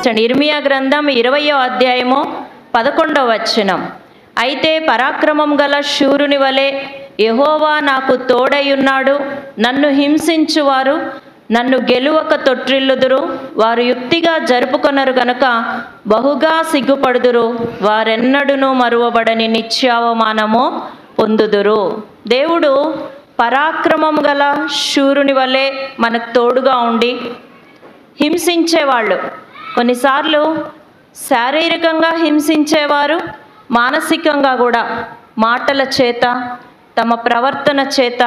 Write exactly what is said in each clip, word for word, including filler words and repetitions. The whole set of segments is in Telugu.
గమనించండి. ఇర్మియా గ్రంథం ఇరవయో అధ్యాయము పదకొండవ వచనం. అయితే పరాక్రమం గల శూరుని వలె యెహోవా నాకు తోడైయున్నాడు. నన్ను హింసించువారు నన్ను గెలువక తొట్రిల్లుదురు. వారు యుక్తిగా జరుపుకొనరు గనుక బహుగా సిగ్గుపడుదురు. వారెన్నడును మరువబడని నిత్యావమానము పొందుదురు. దేవుడు పరాక్రమం గల శూరుని వలె మనకు తోడుగా ఉండి హింసించేవాళ్ళు, కొన్నిసార్లు శారీరకంగా హింసించేవారు, మానసికంగా కూడా మాటల చేత, తమ ప్రవర్తన చేత,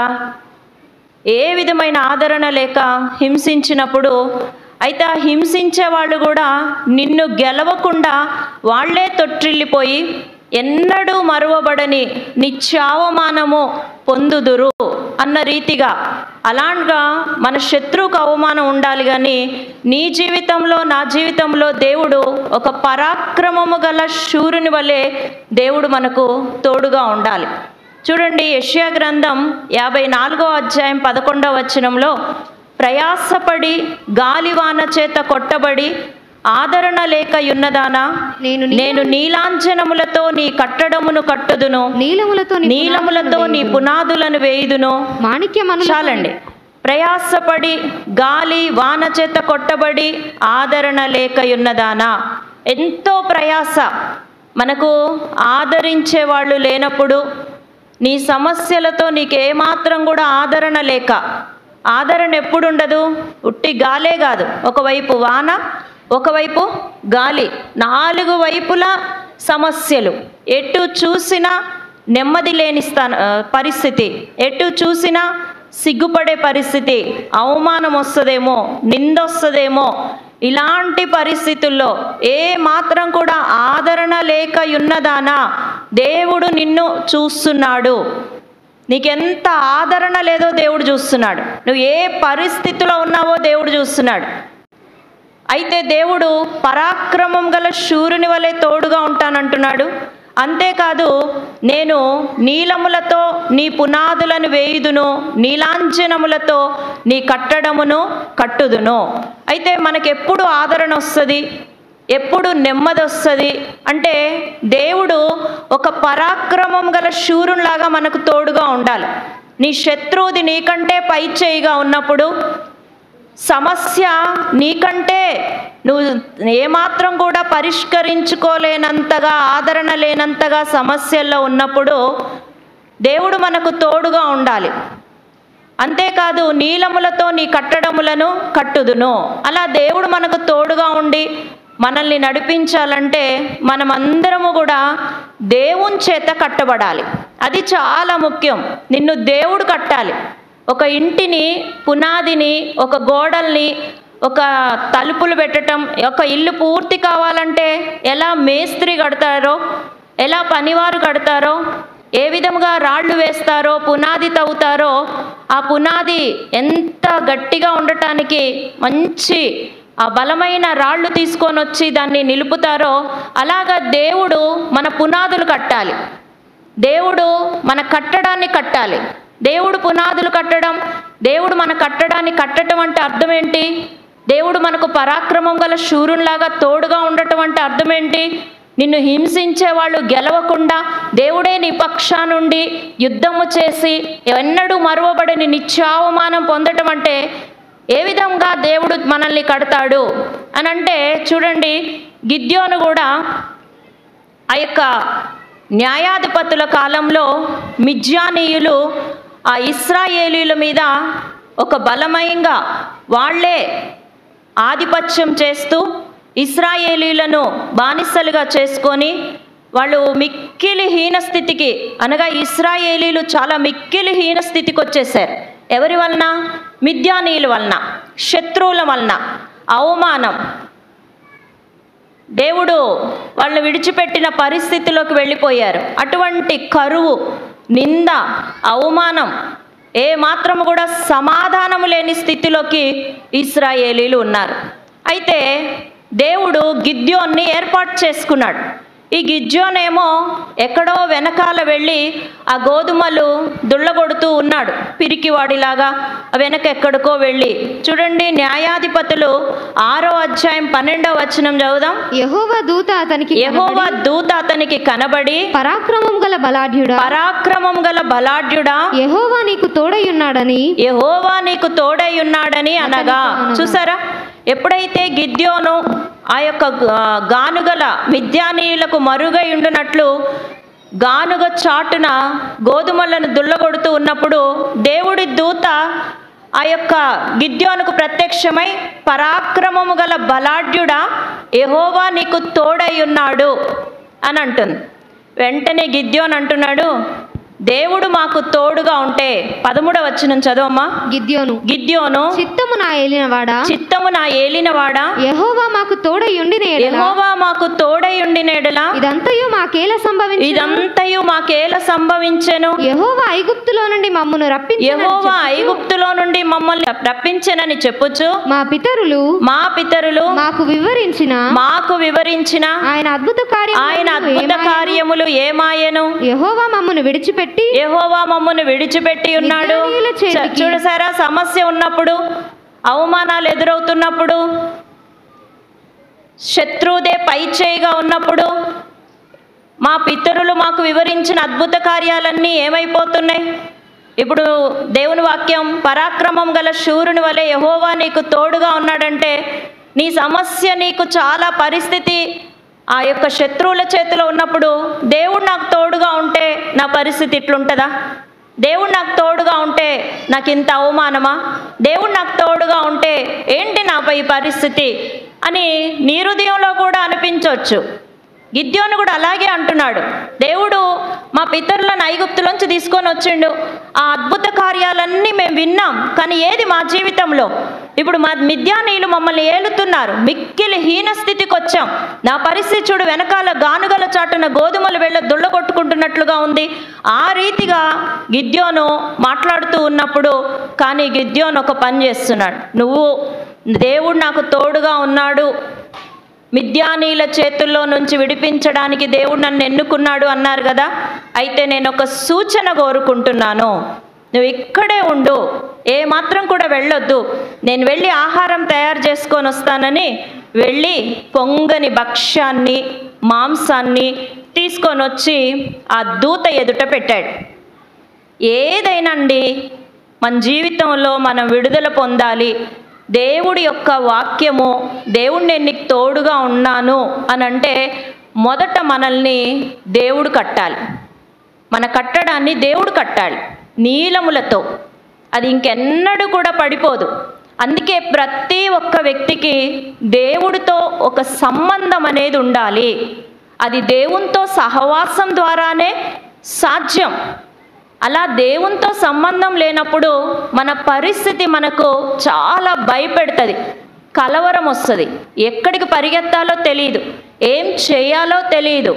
ఏ విధమైన ఆదరణ లేక హింసించినప్పుడు, అయితే ఆ హింసించే వాళ్ళు కూడా నిన్ను గెలవకుండా వాళ్లే తొట్టిల్లిపోయి ఎన్నడూ మరువబడని నిత్యావమానము పొందుదురు అన్న రీతిగా, అలాగా మన శత్రువుకు అవమానం ఉండాలి. కానీ నీ జీవితంలో, నా జీవితంలో దేవుడు ఒక పరాక్రమము గల శూరుని వలె దేవుడు మనకు తోడుగా ఉండాలి. చూడండి, యెషయా గ్రంథం యాభై నాలుగో అధ్యాయం పదకొండవ వచనంలో, ప్రయాసపడి గాలివాన చేత కొట్టబడి ఆదరణ లేక యున్నదానా, నేను నేను నీలాంజనములతో నీ కట్టడమును కట్టుదును, నీలములతో నీలములతో నీ పునాదులను వేయుదును. మాణిక్యమను. చాలండి. ప్రయాసపడి గాలి వాన చేత కొట్టబడి ఆదరణ లేక యున్నదానా. ఎంతో ప్రయాస, మనకు ఆదరించే వాళ్ళు లేనప్పుడు, నీ సమస్యలతో నీకు ఏమాత్రం కూడా ఆదరణ లేక, ఆదరణ ఎప్పుడు ఉండదు, ఉట్టి గాలే కాదు, ఒకవైపు వాన, ఒకవైపు గాలి, నాలుగు వైపులా సమస్యలు, ఎటు చూసినా నెమ్మది లేని స్థాన పరిస్థితి, ఎటు చూసినా సిగ్గుపడే పరిస్థితి, అవమానం వస్తుందేమో, నిందొస్తుందేమో, ఇలాంటి పరిస్థితుల్లో ఏ మాత్రం కూడా ఆదరణ లేక ఉన్నదానా దేవుడు నిన్ను చూస్తున్నాడు. నీకెంత ఆదరణ లేదో దేవుడు చూస్తున్నాడు. నువ్వు ఏ పరిస్థితిలో ఉన్నావో దేవుడు చూస్తున్నాడు. అయితే దేవుడు పరాక్రమం గల శూరుని వలె తోడుగా ఉంటానంటున్నాడు. అంతేకాదు, నేను నీలములతో నీ పునాదులను వేయుదును, నీలాంజనములతో నీ కట్టడమును కట్టుదును. అయితే మనకెప్పుడు ఆదరణ వస్తుంది, ఎప్పుడు నెమ్మది వస్తుంది అంటే, దేవుడు ఒక పరాక్రమం గల శూరునిలాగా మనకు తోడుగా ఉండాలి. నీ శత్రువుది నీకంటే పై చేయిగా ఉన్నప్పుడు, సమస్య నీకంటే నువ్వు ఏమాత్రం కూడా పరిష్కరించుకోలేనంతగా, ఆదరణ లేనంతగా సమస్యల్లో ఉన్నప్పుడు దేవుడు మనకు తోడుగా ఉండాలి. అంతేకాదు, నీలములతో నీ కట్టడములను కట్టుదును. అలా దేవుడు మనకు తోడుగా ఉండి మనల్ని నడిపించాలంటే మనమందరము కూడా దేవుని చేత కట్టబడాలి. అది చాలా ముఖ్యం. నిన్ను దేవుడు కట్టాలి. ఒక ఇంటిని, పునాదిని, ఒక గోడల్ని, ఒక తలుపులు పెట్టడం, ఒక ఇల్లు పూర్తి కావాలంటే ఎలా మేస్త్రి కడతారో, ఎలా పనివారు కడతారో, ఏ విధంగా రాళ్ళు వేస్తారో, పునాది తవ్వుతారో, ఆ పునాది ఎంత గట్టిగా ఉండటానికి మంచి ఆ బలమైన రాళ్ళు తీసుకొని వచ్చి దాన్ని నిలుపుతారో, అలాగా దేవుడు మన పునాదులు కట్టాలి. దేవుడు మన కట్టడాన్ని కట్టాలి. దేవుడు పునాదులు కట్టడం, దేవుడు మన కట్టడాన్ని కట్టడం అంటే అర్థం ఏంటి? దేవుడు మనకు పరాక్రమం గల శూరునిలాగా తోడుగా ఉండటం అంటే అర్థం ఏంటి? నిన్ను హింసించే వాళ్ళు గెలవకుండా దేవుడే నీ పక్షానుండి యుద్ధము చేసి ఎన్నడూ మరువబడని నిత్యావమానం పొందటం అంటే ఏ విధంగా దేవుడు మనల్ని కడతాడు అని అంటే, చూడండి, గిద్యోను కూడా ఆ యొక్క న్యాయాధిపతుల కాలంలో మిద్యానీయులు ఆ ఇశ్రాయేలీయుల మీద ఒక బలమైనగా వాళ్లే ఆధిపత్యం చేస్తూ ఇశ్రాయేలీయులను బానిసలుగా చేసుకొని వాళ్ళు మిక్కిలి హీనస్థితికి, అనగా ఇశ్రాయేలీయులు చాలా మిక్కిలి హీనస్థితికి వచ్చేసారు. ఎవరి వలన? మిద్యానీయుల వలన, శత్రువుల వలన. అవమానం, దేవుడు వాళ్ళని విడిచిపెట్టిన పరిస్థితిలోకి వెళ్ళిపోయారు. అటువంటి కరువు, నింద, అవమానం, ఏ మాత్రము కూడా సమాధానము లేని స్థితిలోకి ఇశ్రాయేలీలు ఉన్నారు. అయితే దేవుడు గిద్యోన్ని ఏర్పాటు చేసుకున్నాడు. ఈ గిద్యోనేమో ఎక్కడో వెనకాల వెళ్ళి ఆ గోధుమలు దుళ్ళగొడుతూ ఉన్నాడు, పిరికివాడిలాగా వెనక ఎక్కడికో వెళ్ళి. చూడండి, న్యాయాధిపతులు ఆరో అధ్యాయం పన్నెండవ వచనం చదువుదాం. యెహోవా దూత అతనికి యెహోవా దూత అతనికి కనబడి, పరాక్రమం గల బలాఢ్యుడా పరాక్రమం గల బలాఢ్యుడా, యెహోవా నీకు తోడయ్యున్నాడని యెహోవా నీకు తోడయ్యున్నాడని అనగా. చూసారా, ఎప్పుడైతే గిద్యోను ఆ యొక్క గానుగల మిద్యానీయులకు మరుగై ఉండునట్లు గానుగ చాటున గోధుమలను దుళ్ళగొడుతూ ఉన్నప్పుడు దేవుడి దూత ఆ యొక్క గిద్యోనుకు ప్రత్యక్షమై, పరాక్రమము గల బలాఢ్యుడా, యెహోవా నీకు తోడై ఉన్నాడు అని అంటుంది. వెంటనే గిద్యోను అంటున్నాడు, దేవుడు మాకు తోడుగా ఉంటే. పదమూడవ వచనం చదవమ్మా. గిద్యోను గిద్యోను చిత్తము నా ఏలినవాడా చిత్తము నా ఏలినవాడా, యెహోవా మాకు తోడయ్యుండిన ఎడల యెహోవా మాకు తోడై ఉండిన ఎడల ఇదంతయు మాకేల సంభవించెను ఇదంతయు మాకేల సంభవించెను. యెహోవా ఐగుప్తులో నుండి మమ్మను రప్పించెను యెహోవా ఐగుప్తులో నుండి మమ్మల్ని రప్పించెనని చెప్పుచు మా పితరులు మా పితరులు మాకు వివరించిన మాకు వివరించిన ఆయన అద్భుత ఆయన కార్యములు అద్భుత ఏమాయెను? కార్యములు ఏమాయెను. యెహోవా మమ్మను విడిచిపెట్టి యెహోవా మమ్మల్ని విడిచిపెట్టి ఉన్నాడు. మిద్యానీయుల చేతికి చూడసారా, సమస్య ఉన్నప్పుడు, అవమానాలు ఎదురవుతున్నప్పుడు, శత్రువుదే పై చేయిగా ఉన్నప్పుడు, మా పితరులు మాకు వివరించిన అద్భుత కార్యాలన్నీ ఏమైపోతున్నాయి? ఇప్పుడు దేవుని వాక్యం, పరాక్రమం గల శూరుని వలె యెహోవా నీకు తోడుగా ఉన్నాడంటే, నీ సమస్య, నీకు చాలా పరిస్థితి ఆ యొక్క శత్రువుల చేతిలో ఉన్నప్పుడు దేవుడు నాకు తోడుగా ఉంటే నా పరిస్థితి ఇట్లుంటుందా? దేవుడు నాకు తోడుగా ఉంటే నాకు ఇంత అవమానమా? దేవుడు నాకు తోడుగా ఉంటే ఏంటి నాపై ఈ పరిస్థితి అని నీ హృదయంలో కూడా అనిపించవచ్చు. గిద్యోను కూడా అలాగే అంటున్నాడు, దేవుడు మా పితరులను ఐగుప్తులోంచి తీసుకొని వచ్చిండు, ఆ అద్భుత కార్యాలన్నీ మేము విన్నాం, కానీ ఏది మా జీవితంలో? ఇప్పుడు మా మిద్యానీయులు మమ్మల్ని ఏలుతున్నారు, మిక్కిలి హీన స్థితికి వచ్చాం, నా పరిస్థితి చూడు, వెనకాల గానుగల చాటున గోధుమలు వెళ్ళ దుళ్ళ కొట్టుకుంటున్నట్లుగా ఉంది. ఆ రీతిగా గిద్యోను మాట్లాడుతూ ఉన్నప్పుడు, కానీ గిద్యోను ఒక పని చేస్తున్నాడు, నువ్వు దేవుడు నాకు తోడుగా ఉన్నాడు, మిద్యానీయుల చేతుల్లో నుంచి విడిపించడానికి దేవుడు నన్ను ఎన్నుకున్నాడు అన్నారు కదా, అయితే నేను ఒక సూచన కోరుకుంటున్నాను, నువ్వు ఇక్కడే ఉండు, ఏ మాత్రం కూడా వెళ్ళొద్దు, నేను వెళ్ళి ఆహారం తయారు చేసుకొని వస్తానని వెళ్ళి పొంగని భక్ష్యాన్ని మాంసాన్ని తీసుకొని వచ్చి ఆ దూత ఎదుట పెట్టాడు. ఏదైనాండి మన జీవితంలో మనం విడుదల పొందాలి, దేవుడి యొక్క వాక్యము, దేవుడు నేను నీకు తోడుగా ఉన్నాను అని అంటే మొదట మనల్ని దేవుడు కట్టాలి, మన కట్టడాన్ని దేవుడు కట్టాలి నీలములతో, అది ఇంకెన్నడూ కూడా పడిపోదు. అందుకే ప్రతి ఒక్క వ్యక్తికి దేవుడితో ఒక సంబంధం అనేది ఉండాలి, అది దేవునితో సహవాసం ద్వారానే సాధ్యం. అలా దేవునితో సంబంధం లేనప్పుడు మన పరిస్థితి మనకు చాలా భయపెడుతుంది, కలవరం వస్తుంది, ఎక్కడికి పరిగెత్తాలో తెలియదు, ఏం చేయాలో తెలియదు,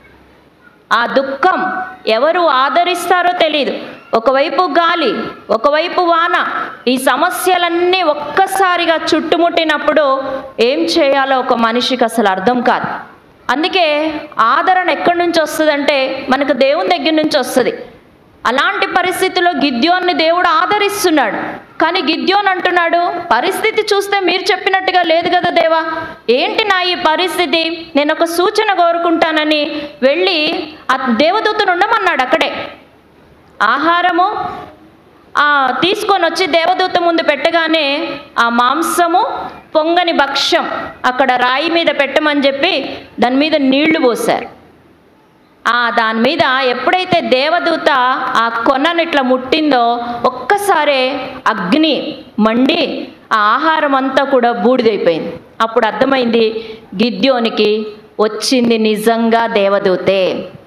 ఆ దుఃఖం ఎవరు ఆదరిస్తారో తెలియదు, ఒకవైపు గాలి ఒకవైపు వాన, ఈ సమస్యలన్నీ ఒక్కసారిగా చుట్టుముట్టినప్పుడు ఏం చేయాలో ఒక మనిషికి అసలు అర్థం కాదు. అందుకే ఆదరణ ఎక్కడి నుంచి వస్తుందంటే మనకు దేవుని దగ్గర నుంచి వస్తుంది. అలాంటి పరిస్థితిలో గిద్యోన్ని దేవుడు ఆదరిస్తున్నాడు, కానీ గిద్యోన్ అంటున్నాడు, పరిస్థితి చూస్తే మీరు చెప్పినట్టుగా లేదు కదా దేవా, ఏంటి నా ఈ పరిస్థితి, నేను ఒక సూచన కోరుకుంటానని వెళ్ళి ఆ దేవదూతను ఉండమన్నాడు. అక్కడే ఆహారము ఆ తీసుకొని వచ్చి దేవదూత ముందు పెట్టగానే ఆ మాంసము పొంగని భక్ష్యం అక్కడ రాయి మీద పెట్టమని చెప్పి దాని మీద నీళ్లు పోశారు. ఆ దాని మీద ఎప్పుడైతే దేవదూత ఆ కొనను ఇట్లా ముట్టిందో ఒక్కసారే అగ్ని మండి ఆ ఆహారం అంతా కూడా బూడిదైపోయింది. అప్పుడు అర్థమైంది గిద్యోనికి, వచ్చింది నిజంగా దేవదూతే,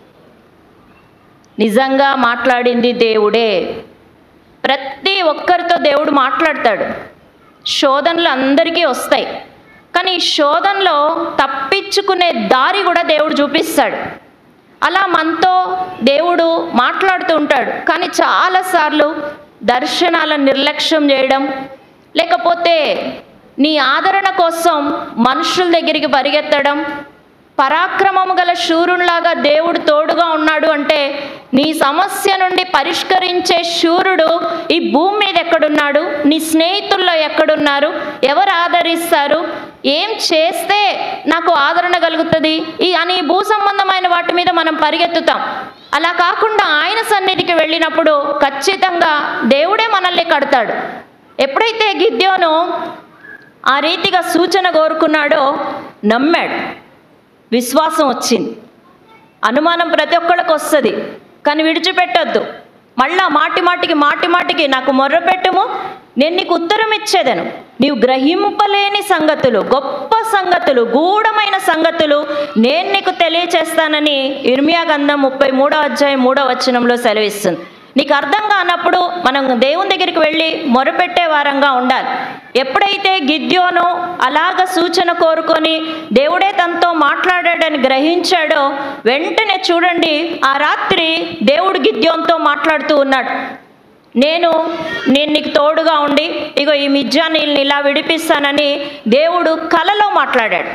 నిజంగా మాట్లాడింది దేవుడే. ప్రతి ఒక్కరితో దేవుడు మాట్లాడతాడు, శోధనలు అందరికీ వస్తాయి, కానీ ఈ శోధనలో తప్పించుకునే దారి కూడా దేవుడు చూపిస్తాడు. అలా మనతో దేవుడు మాట్లాడుతూ ఉంటాడు, కానీ చాలాసార్లు దర్శనాలను నిర్లక్ష్యం చేయడం, లేకపోతే నీ ఆదరణ కోసం మనుషుల దగ్గరికి పరిగెత్తడం, పరాక్రమము గల శూరునిలాగా దేవుడు తోడుగా ఉన్నాడు అంటే నీ సమస్య నుండి పరిష్కరించే శూరుడు ఈ భూమి మీద ఎక్కడున్నాడు, నీ స్నేహితుల్లో ఎక్కడున్నారు, ఎవరు ఆదరిస్తారు, ఏం చేస్తే నాకు ఆదరణ కలుగుతుంది ఈ అని భూ సంబంధమైన వాటి మీద మనం పరిగెత్తుతాం. అలా కాకుండా ఆయన సన్నిధికి వెళ్ళినప్పుడు ఖచ్చితంగా దేవుడే మనల్ని కడతాడు. ఎప్పుడైతే గిద్యోను ఆ రీతిగా సూచన కోరుకున్నాడో నమ్మాడు, విశ్వాసం వచ్చింది. అనుమానం ప్రతి ఒక్కళ్ళకి వస్తుంది, కానీ విడిచిపెట్టొద్దు. మళ్ళా మాటి మాటికి మాటి మాటికి నాకు మొర్రపెట్టుము, నేను నీకు ఉత్తరం ఇచ్చేదను. నీవు గ్రహింపలేని సంగతులు, గొప్ప సంగతులు, గూఢమైన సంగతులు నేను నీకు తెలియచేస్తానని ఇర్మియా గ్రంథం ముప్పై మూడో అధ్యాయం మూడో వచనంలో సెలవిస్తుంది. నీకు అర్థం కానప్పుడు మనం దేవుని దగ్గరికి వెళ్ళి మొరపెట్టే వారంగా ఉండాలి. ఎప్పుడైతే గిద్యోను అలాగ సూచన కోరుకొని దేవుడే తనతో మాట్లాడాడని గ్రహించాడో వెంటనే చూడండి, ఆ రాత్రి దేవుడు గిద్యోన్తో మాట్లాడుతూ ఉన్నాడు. నేను నేను నీకు తోడుగా ఉండి ఇగో ఈ మిజ్జానీల్ని ఇలా విడిపిస్తానని దేవుడు కలలో మాట్లాడాడు.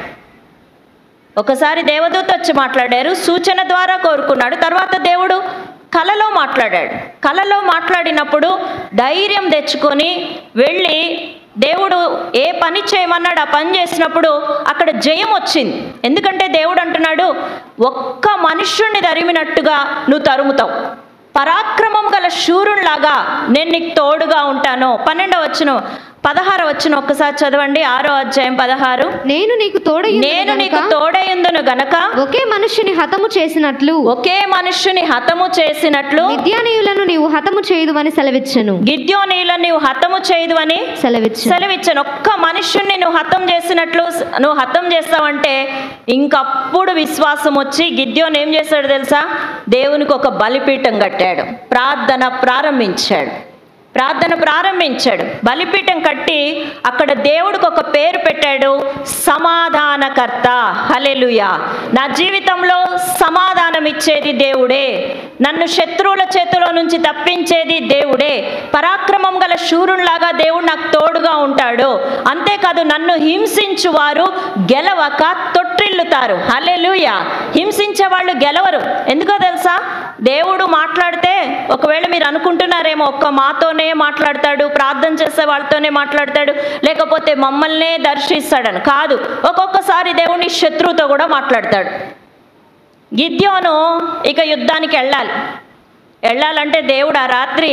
ఒకసారి దేవదూత వచ్చి మాట్లాడారు, సూచన ద్వారా కోరుకున్నాడు. తర్వాత దేవుడు కలలో మాట్లాడాడు. కలలో మాట్లాడినప్పుడు ధైర్యం తెచ్చుకొని వెళ్ళి దేవుడు ఏ పని చేయమన్నాడు ఆ పని చేసినప్పుడు అక్కడ జయం వచ్చింది. ఎందుకంటే దేవుడు అంటున్నాడు, ఒక్క మనుష్యుణ్ణి తరిమినట్టుగా నువ్వు తరుముతావు, పరాక్రమం గల శూరునిలాగా నేను నీకు తోడుగా ఉంటాను. పన్నెండవ వచనం పదహారు వచనం ఒక్కసారి చదవండి. ఆరో అధ్యాయం పదహారు. నేను నీకు తోడై నేను నీకు తోడైందును గనక ఒకే మనుష్యుని హతము చేసినట్లు ఒకే మనుష్యుని హతము చేసినట్లు మిద్యానీయులను నీవు హతము చేయదు అని సెలవిచ్చెను. గిద్యోనీయులను నీవు హతము చేయదు అని సెలవిచ్చు సెలవిచ్చాను. ఒక్క మనుష్యుణ్ణి నువ్వు హతం చేసినట్లు నువ్వు హతం చేస్తావంటే ఇంకప్పుడు విశ్వాసం వచ్చి గిద్యోను ఏం చేశాడు తెలుసా? దేవునికి ఒక బలిపీఠం కట్టాడు, ప్రార్థన ప్రారంభించాడు ప్రార్థన ప్రారంభించాడు బలిపీఠం కట్టి అక్కడ దేవుడికి ఒక పేరు పెట్టాడు, సమాధానకర్త. హల్లెలూయా. నా జీవితంలో సమాధానం ఇచ్చేది దేవుడే, నన్ను శత్రువుల చేతిలో నుంచి తప్పించేది దేవుడే, పరాక్రమం గల శూరునిలాగా దేవుడు నాకు తోడుగా ఉంటాడు. అంతేకాదు నన్ను హింసించు వారు గెలవక తొట్టిల్లుతారు. హల్లెలూయా. హింసించే వాళ్ళు గెలవరు. ఎందుకో తెలుసా? దేవుడు మాట్లాడితే ఒకవేళ మీరు అనుకుంటున్నారేమో ఒక్క మాతోనే మాట్లాడతాడు, ప్రార్థన చేసే వాళ్ళతోనే మాట్లాడతాడు, లేకపోతే మమ్మల్నే దర్శిస్తాడని. కాదు, ఒక్కొక్కసారి దేవుని శత్రువుతో కూడా మాట్లాడతాడు. గిద్యోను ఇక యుద్ధానికి వెళ్ళాలి వెళ్ళాలంటే దేవుడు ఆ రాత్రి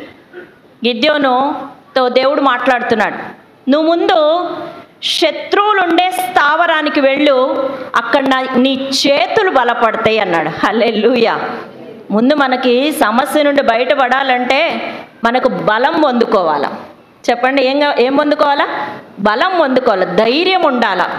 గిద్యోనుతో దేవుడు మాట్లాడుతున్నాడు, నువ్వు ముందు శత్రువులుండే స్థావరానికి వెళ్ళు, అక్కడ నీ చేతులు బలపడతాయి అన్నాడు. హల్లెలూయా. ముందు మనకి సమస్య నుండి బయటపడాలంటే మనకు బలం పొందుకోవాలా? చెప్పండి, ఏం ఏం పొందుకోవాలా? బలం పొందుకోవాలి, ధైర్యం ఉండాలా.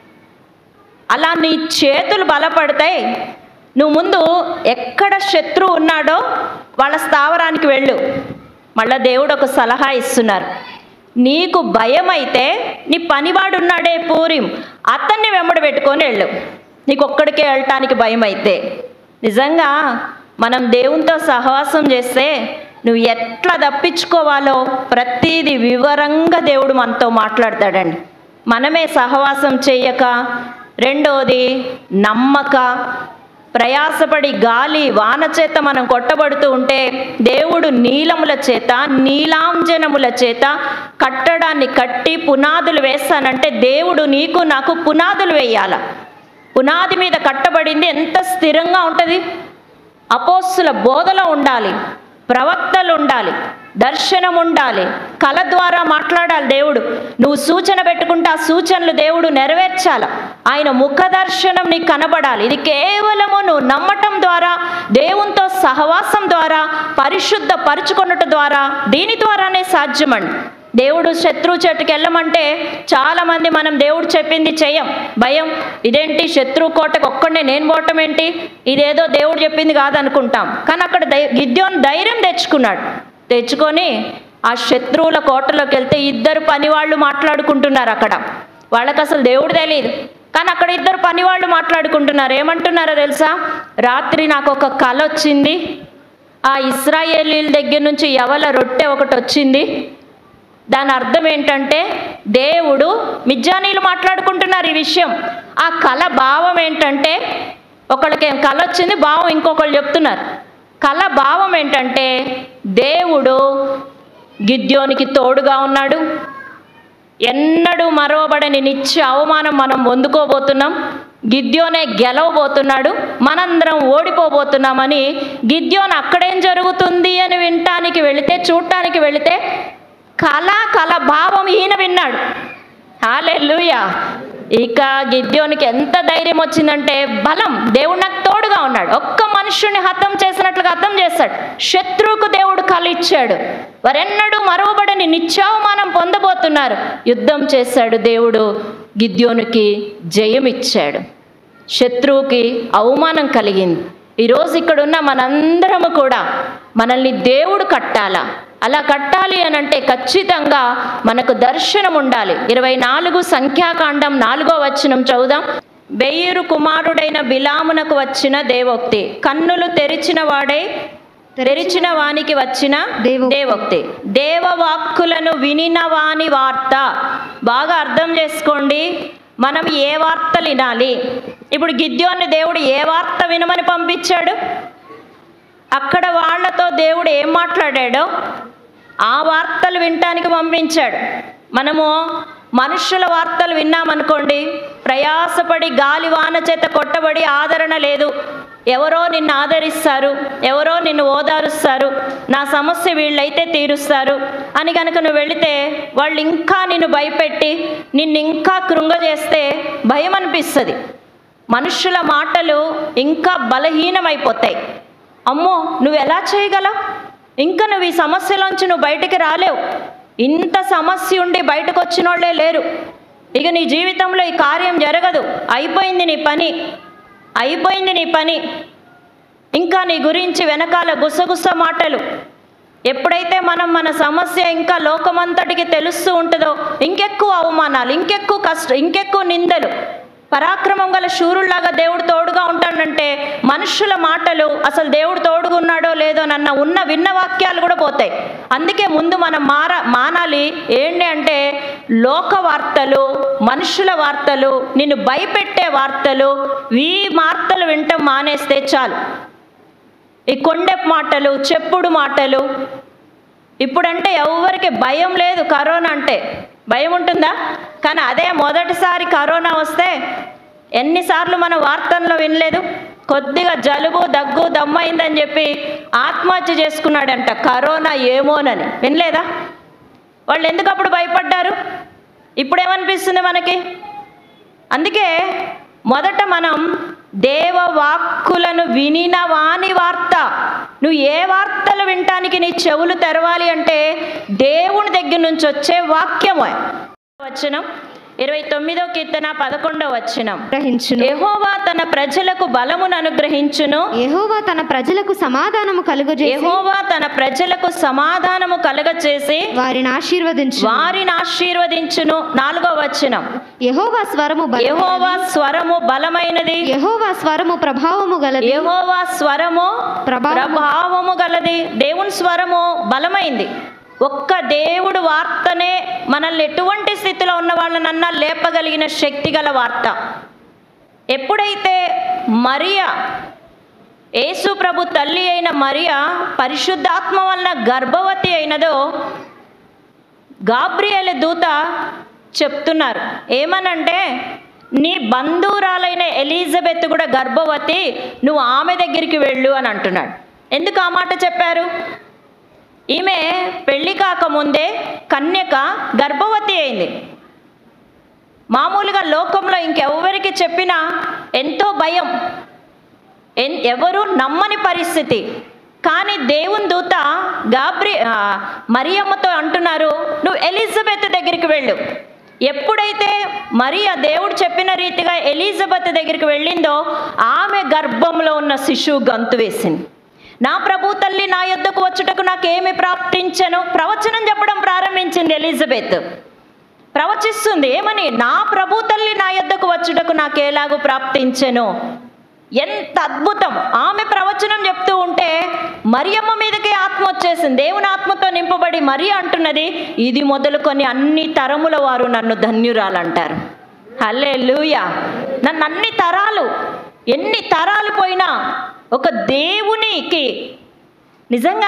అలా నీ చేతులు బలపడతాయి. నువ్వు ముందు ఎక్కడ శత్రువు ఉన్నాడో వాళ్ళ స్థావరానికి వెళ్ళు. మళ్ళా దేవుడు ఒక సలహా ఇస్తున్నారు, నీకు భయం అయితే నీ పనివాడు ఉన్నాడే పూరిం, అతన్ని వెంబడి పెట్టుకొని వెళ్ళు. నీకు ఒక్కడికే వెళ్ళటానికి భయం అయితే. నిజంగా మనం దేవునితో సహవాసం చేస్తే నువ్వు ఎట్లా తప్పించుకోవాలో ప్రతిదీ వివరంగా దేవుడు మనతో మాట్లాడతాడండి. మనమే సహవాసం చేయక, రెండోది నమ్మక, ప్రయాసపడి గాలి వాన చేత మనం కొట్టబడుతూ ఉంటే దేవుడు నీలముల చేత నీలాంజనముల చేత కట్టడాన్ని కట్టి పునాదులు వేస్తానంటే దేవుడు నీకు నాకు పునాదులు వేయాల. పునాది మీద కట్టబడింది ఎంత స్థిరంగా ఉంటుంది? అపోస్తుల బోధలో ఉండాలి, ప్రవక్తలు ఉండాలి, దర్శనం ఉండాలి, కళ ద్వారా మాట్లాడాలి దేవుడు. నువ్వు సూచన పెట్టుకుంటే ఆ సూచనలు దేవుడు నెరవేర్చాల. ఆయన ముఖ దర్శనం నీకు కనబడాలి. ఇది కేవలము నువ్వు నమ్మటం ద్వారా, దేవునితో సహవాసం ద్వారా, పరిశుద్ధ పరుచుకొనటం ద్వారా, దీని ద్వారానే సాధ్యమండి. దేవుడు శత్రువు చెట్టుకి వెళ్ళమంటే చాలామంది మనం దేవుడు చెప్పింది చెయ్యం, భయం. ఇదేంటి శత్రువు కోటకు ఒక్కడే నేను పోవటం ఏంటి, ఇదేదో దేవుడు చెప్పింది కాదనుకుంటాం. కానీ అక్కడ దై గిద్యోను ధైర్యం తెచ్చుకున్నాడు. తెచ్చుకొని ఆ శత్రువుల కోటలోకి వెళ్తే ఇద్దరు పనివాళ్ళు మాట్లాడుకుంటున్నారు. అక్కడ వాళ్ళకి అసలు దేవుడు తెలియదు, కానీ అక్కడ ఇద్దరు పనివాళ్ళు మాట్లాడుకుంటున్నారు. ఏమంటున్నారో తెలుసా? రాత్రి నాకు ఒక కల వచ్చింది, ఆ ఇశ్రాయేలీల దగ్గర నుంచి యవల రొట్టె ఒకటి వచ్చింది, దాని అర్థం ఏంటంటే దేవుడు మిజ్జానీలు మాట్లాడుకుంటున్నారు ఈ విషయం. ఆ కళ భావం ఏంటంటే, ఒకళ్ళకి కళ వచ్చింది, భావం ఇంకొకళ్ళు చెప్తున్నారు. కళ భావం ఏంటంటే దేవుడు గిద్యోనికి తోడుగా ఉన్నాడు, ఎన్నడూ మరవబడని నిత్య అవమానం మనం పొందుకోబోతున్నాం, గిద్యోనే గెలవబోతున్నాడు, మనందరం ఓడిపోబోతున్నామని గిద్యోన్ అక్కడేం జరుగుతుంది అని వినటానికి వెళితే, చూడటానికి వెళితే కళ కళ భావం ఈయన విన్నాడు. హల్లెలూయా. ఇక గిద్యోనికి ఎంత ధైర్యం వచ్చిందంటే, బలం, దేవుడు నాకు తోడుగా ఉన్నాడు, ఒక్క మనుష్యుని హతం చేసినట్లుగా హతం చేస్తాడు, శత్రువుకు దేవుడు కళ ఇచ్చాడు, వారెన్నడూ మరవబడని నిత్యావమానం పొందబోతున్నారు. యుద్ధం చేశాడు దేవుడు, గిద్యోనికి జయం ఇచ్చాడు, శత్రువుకి అవమానం కలిగింది. ఈరోజు ఇక్కడున్న మనందరము కూడా మనల్ని దేవుడు కట్టాలా? అలా కట్టాలి అని అంటే ఖచ్చితంగా మనకు దర్శనం ఉండాలి. ఇరవై నాలుగు సంఖ్యాకాండం నాలుగో వచనం చదువుదాం. బెయ్యూరు కుమారుడైన బిలామునకు వచ్చిన దేవోక్తి, కన్నులు తెరిచిన వాడై తెరిచిన వానికి వచ్చిన దేవోక్తి, దేవవాక్కులను వినిన వాని వార్త. బాగా అర్థం చేసుకోండి, మనం ఏ వార్తలు వినాలి? ఇప్పుడు గిద్యోన్ని దేవుడు ఏ వార్త వినమని పంపించాడు? అక్కడ వాళ్ళతో దేవుడు ఏం మాట్లాడాడో ఆ వార్తలు వినటానికి పంపించాడు. మనము మనుషుల వార్తలు విన్నామనుకోండి, ప్రయాసపడి గాలి వాన చేత కొట్టబడి ఆదరణ లేదు, ఎవరో నిన్ను ఆదరిస్తారు, ఎవరో నిన్ను ఓదారుస్తారు, నా సమస్య వీళ్ళైతే తీరుస్తారు అని కనుక నువ్వు వెళితే వాళ్ళు ఇంకా నిన్ను భయపెట్టి నిన్ను ఇంకా కృంగజేస్తే భయం అనిపిస్తుంది. మనుషుల మాటలు ఇంకా బలహీనమైపోతాయి. అమ్మో, నువ్వు ఎలా చేయగలవు, ఇంకా నువ్వు ఈ సమస్యలోంచి నువ్వు బయటికి రాలేవు, ఇంత సమస్య ఉండి బయటకు వచ్చిన వాళ్ళే లేరు, ఇక నీ జీవితంలో ఈ కార్యం జరగదు, అయిపోయింది నీ పని, అయిపోయింది నీ పని, ఇంకా నీ గురించి వెనకాల గుసగుస మాటలు. ఎప్పుడైతే మనం మన సమస్య ఇంకా లోకమంతటికి తెలుస్తూ ఉంటుందో ఇంకెక్కువ అవమానాలు, ఇంకెక్కువ కష్టం, ఇంకెక్కువ నిందలు. పరాక్రమం గల శూరుల్లాగా దేవుడు తోడుగా ఉంటాడంటే మనుషుల మాటలు అసలు దేవుడు తోడుగా ఉన్నాడో లేదో నన్న ఉన్న విన్న వాక్యాలు కూడా పోతాయి. అందుకే ముందు మనం మార మానాలి ఏంటి అంటే, లోక వార్తలు, మనుషుల వార్తలు, నిన్ను భయపెట్టే వార్తలు, ఈ వార్తలు వింటాం మానేస్తే చాలు. ఈ కొండెపు మాటలు, చెప్పుడు మాటలు. ఇప్పుడంటే ఎవరికి భయం లేదు, కరోనా అంటే భయం ఉంటుందా? కానీ అదే మొదటిసారి కరోనా వస్తే ఎన్నిసార్లు మన వార్తల్లో వినలేదు? కొద్దిగా జలుబు దగ్గు దమ్మైందని చెప్పి ఆత్మహత్య చేసుకున్నాడంట కరోనా ఏమోనని, వినలేదా? వాళ్ళు ఎందుకు అప్పుడు భయపడ్డారు? ఇప్పుడేమనిపిస్తుంది మనకి? అందుకే మొదట మనం దేవ వాక్కులను వినిన వాని వార్త. నువ్వు ఏ వార్తలు వినటానికి నీ చెవులు తెరవాలి అంటే దేవుని దగ్గర నుంచి వచ్చే వాక్యము. వచనం ఇరవై తొమ్మిదో కీర్తన పదకొండవ వచనం. యెహోవా తన ప్రజలకు బలమును అనుగ్రహించును, యెహోవా తన ప్రజలకు సమాధానము కలుగజేసి యెహోవా తన ప్రజలకు సమాధానము కలుగజేసి వారిని ఆశీర్వదించు వారిని ఆశీర్వదించును. నాలుగో వచనం. యెహోవా స్వరము యెహోవా స్వరము బలమైనది, యెహోవా స్వరము ప్రభావము గలది, యెహోవా స్వరము ప్రభావము గలది. దేవుని స్వరము బలమైంది. ఒక్క దేవుడు వార్తనే మనల్ని ఎటువంటి స్థితిలో ఉన్న వాళ్ళనన్నా లేపగలిగిన శక్తి గల వార్త. ఎప్పుడైతే మరియా, యేసు ప్రభు తల్లి అయిన మరియా పరిశుద్ధాత్మ వలన గర్భవతి అయినదో గాబ్రియేలు దూత చెప్తున్నారు. ఏమనంటే, నీ బంధువురాలైన ఎలిజబెత్ కూడా గర్భవతి, నువ్వు ఆమె దగ్గరికి వెళ్ళు అని అంటున్నాడు. ఎందుకు ఆ మాట చెప్పారు? ఈమె పెళ్లి కాకముందే కన్యక గర్భవతి అయింది. మామూలుగా లోకంలో ఇంకెవరికి చెప్పినా ఎంతో భయం, ఎవరు నమ్మని పరిస్థితి. కానీ దేవుని దూత గాబ్రి మరియమ్మతో అంటున్నారు, నువ్వు ఎలిజబెత్ దగ్గరికి వెళ్ళు. ఎప్పుడైతే మరియా దేవుడు చెప్పిన రీతిగా ఎలిజబెత్ దగ్గరికి వెళ్ళిందో ఆమె గర్భంలో ఉన్న శిశువు గంతు వేసింది. నా ప్రభు తల్లి నా యొద్దకు వచ్చుటకు నాకేమి ప్రాప్తించను? ప్రవచనం చెప్పడం ప్రారంభించింది ఎలిజబెత్. ప్రవచిస్తుంది ఏమని? నా ప్రభు తల్లి నా యొద్దకు వచ్చుటకు నాకేలాగూ ప్రాప్తించెను. ఎంత అద్భుతం! ఆమె ప్రవచనం చెప్తూ ఉంటే మరియమ్మ మీదకే ఆత్మ ఆత్మ వచ్చేసింది. దేవుని ఆత్మతో నింపబడి మరి అంటున్నది, ఇది మొదలుకొని అన్ని తరముల వారు నన్ను ధన్యురాలంటారు. హల్లెలూయా. నన్ను అన్ని తరాలు, ఎన్ని తరాలు పోయినా ఒక దేవునికి నిజంగా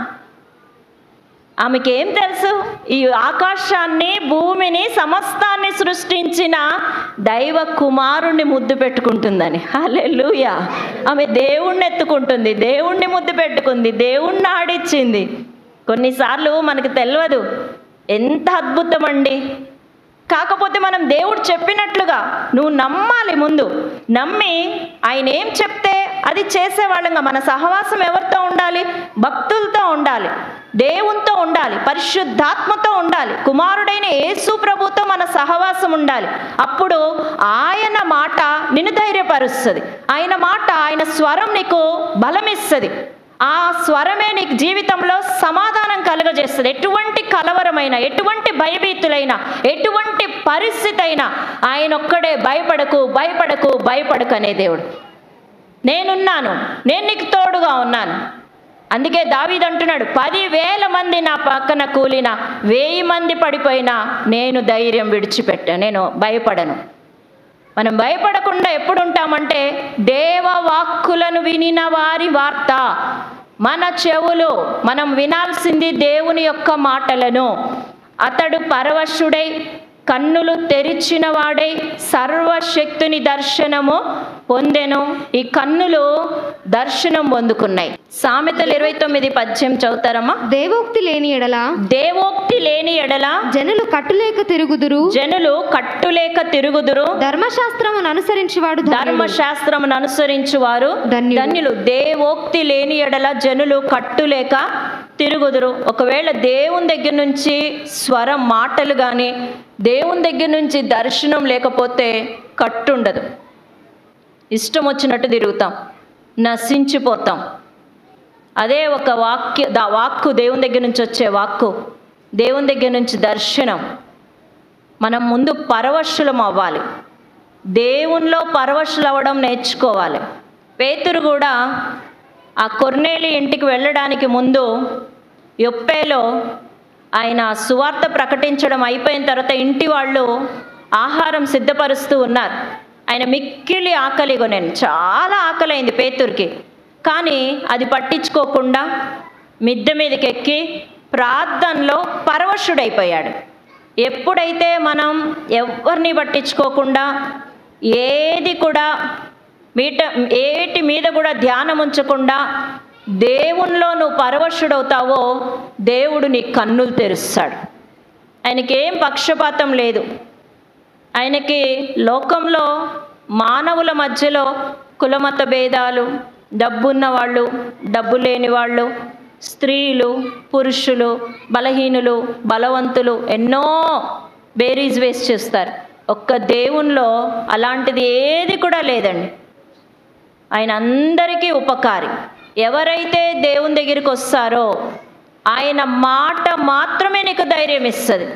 ఆమెకి ఏం తెలుసు? ఈ ఆకాశాన్ని, భూమిని, సమస్తాన్ని సృష్టించిన దైవ కుమారుణ్ణి ముద్దు పెట్టుకుంటుందని. హల్లెలూయా. ఆమె దేవుణ్ణి ఎత్తుకుంటుంది, దేవుణ్ణి ముద్దు పెట్టుకుంది, దేవుణ్ణి ఆడిచ్చింది. కొన్నిసార్లు మనకు తెలియదు ఎంత అద్భుతం అండి. కాకపోతే మనం దేవుడు చెప్పినట్లుగా నువ్వు నమ్మాలి. ముందు నమ్మి ఆయన ఏం చెప్తే అది చేసేవాళ్ళంగా. మన సహవాసం ఎవరితో ఉండాలి? భక్తులతో ఉండాలి, దేవునితో ఉండాలి, పరిశుద్ధాత్మతో ఉండాలి, కుమారుడైన యేసు ప్రభుతో మన సహవాసం ఉండాలి. అప్పుడు ఆయన మాట నిన్ను ధైర్యపరుస్తుంది, ఆయన మాట, ఆయన స్వరం నీకు బలమిస్తుంది. ఆ స్వరమే నీకు జీవితంలో సమాధానం కలుగజేస్తుంది. ఎటువంటి కలవరమైన, ఎటువంటి భయభీతులైనా, ఎటువంటి పరిస్థితి అయినా ఆయన ఒక్కడే భయపడకు, భయపడకు, భయపడకు అనే దేవుడు. నేనున్నాను, నేను నీకు తోడుగా ఉన్నాను. అందుకే దావీదు అంటున్నాడు, పదివేల మంది నా పక్కన కూలినా, వెయ్యి మంది పడిపోయినా నేను ధైర్యం విడిచిపెట్టాను, నేను భయపడను. మనం భయపడకుండా ఎప్పుడు ఉంటామంటే, దేవవాక్కులను వినిన వారి వార్త. మన చెవులు, మనం వినాల్సింది దేవుని యొక్క మాటలను. అతడు పరవశుడై కన్నులు తెరిచిన వాడై సర్వశక్తుని దర్శనము పొందెను. ఈ కన్నులు దర్శనం పొందుకున్నాయి. సామెతలు ఇరవై తొమ్మిది పద్యం చదువుతారమ్మా. దేవోక్తి లేని ఎడల దేవోక్తి లేని ఎడల జనులు కట్టులేక తిరుగుదురు, జనులు కట్టులేక తిరుగుదురు. ధర్మశాస్త్రమును అనుసరించువాడు ధన్యుడు. ధర్మశాస్త్రమును అనుసరించువారు ధన్యుడు. ధన్యులు. దేవోక్తి లేని ఎడల జనులు కట్టులేక తిరుగుదురు. ఒకవేళ దేవుని దగ్గర నుంచి స్వరం, మాటలు కానీ, దేవుని దగ్గర నుంచి దర్శనం లేకపోతే కట్టుండదు. ఇష్టం వచ్చినట్టు తిరుగుతాం, నశించిపోతాం. అదే ఒక వాక్య దా వాక్కు దేవుని దగ్గర నుంచి వచ్చే వాక్కు, దేవుని దగ్గర నుంచి దర్శనం. మనం ముందు పరవశులం అవ్వాలి, దేవునిలో పరవశులు అవ్వడం నేర్చుకోవాలి. పేతురు కూడా ఆ కొర్నేలి ఇంటికి వెళ్ళడానికి ముందు యొప్పేలో ఆయన సువార్త ప్రకటించడం అయిపోయిన తర్వాత ఇంటి వాళ్ళు ఆహారం సిద్ధపరుస్తూ ఉన్నారు. ఆయన మిక్కిలి ఆకలి కొనేను, చాలా ఆకలైంది పేతురికి. కానీ అది పట్టించుకోకుండా మిద్దె మీదకి ఎక్కి ప్రార్థనలో పరవశుడైపోయాడు. ఎప్పుడైతే మనం ఎవరిని పట్టించుకోకుండా, ఏది కూడా మీట ఏటి మీద కూడా ధ్యానం ఉంచకుండా దేవునిలో నువ్వు పరవశుడవుతావో, దేవుడు నీ కన్నులు తెరుస్తాడు. ఆయనకేం పక్షపాతం లేదు. ఆయనకి లోకంలో మానవుల మధ్యలో కులమత భేదాలు, డబ్బున్న వాళ్ళు, డబ్బు లేని వాళ్ళు, స్త్రీలు, పురుషులు, బలహీనులు, బలవంతులు, ఎన్నో బేరీజ్ వేసి చేస్తారు. ఒక్క దేవునిలో అలాంటిది ఏది కూడా లేదండి. ఆయన అందరికీ ఉపకారి. ఎవరైతే దేవుని దగ్గరికి వస్తారో ఆయన మాట మాత్రమే నీకు ధైర్యం ఇస్తుంది.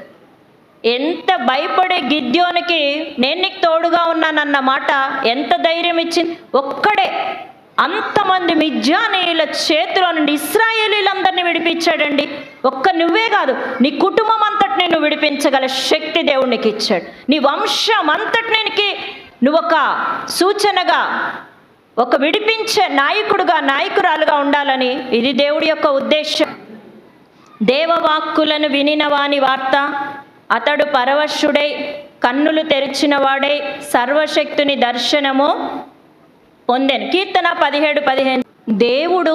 ఎంత భయపడే గిద్యోనికి నేను నీకు తోడుగా ఉన్నానన్న మాట ఎంత ధైర్యం ఇచ్చింది. ఒక్కడే అంతమంది మిద్యానీయుల చేతిలో నుండి ఇశ్రాయేలీలందరినీ విడిపించాడండి. ఒక్క నువ్వే కాదు, నీ కుటుంబం అంతటిని నువ్వు విడిపించగల శక్తి దేవునికి ఇచ్చాడు. నీ వంశం అంతటికి నువ్వు ఒక సూచనగా, ఒక విడిపించే నాయకుడుగా, నాయకురాలుగా ఉండాలని ఇది దేవుడి యొక్క ఉద్దేశం. దేవవాక్కులను వినిన వాని వార్త. అతడు పరవశుడై కన్నులు తెరిచిన వాడై సర్వశక్తుని దర్శనము పొందెను. కీర్తన పదిహేడు పదిహేను. దేవుడు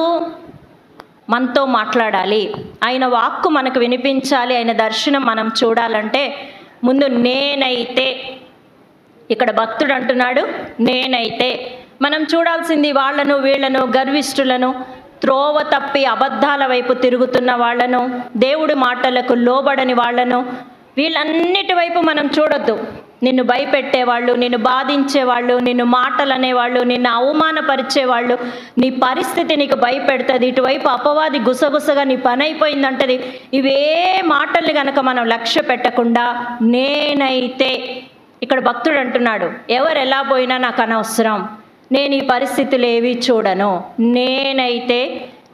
మనతో మాట్లాడాలి, ఆయన వాక్కు మనకు వినిపించాలి, ఆయన దర్శనం మనం చూడాలంటే ముందు నేనైతే, ఇక్కడ భక్తుడు అంటున్నాడు నేనైతే. మనం చూడాల్సింది వాళ్ళను, వీళ్ళను, గర్విష్ఠులను, త్రోవ తప్పి అబద్ధాల వైపు తిరుగుతున్న వాళ్ళను, దేవుడి మాటలకు లోబడని వాళ్ళను, వీళ్ళన్నిటి వైపు మనం చూడొద్దు. నిన్ను భయపెట్టేవాళ్ళు, నిన్ను బాధించేవాళ్ళు, నిన్ను మాటలు అనేవాళ్ళు, నిన్ను అవమానపరిచేవాళ్ళు, నీ పరిస్థితి నీకు భయపెడుతుంది. ఇటువైపు అపవాది గుసగుసగా నీ పని అయిపోయిందంటది. ఇవే మాటల్ని కనుక మనం లక్ష్య పెట్టకుండా నేనైతే, ఇక్కడ భక్తుడు అంటున్నాడు ఎవరు ఎలా పోయినా నాకు అనవసరం, నేను ఈ పరిస్థితులు ఏవి చూడను, నేనైతే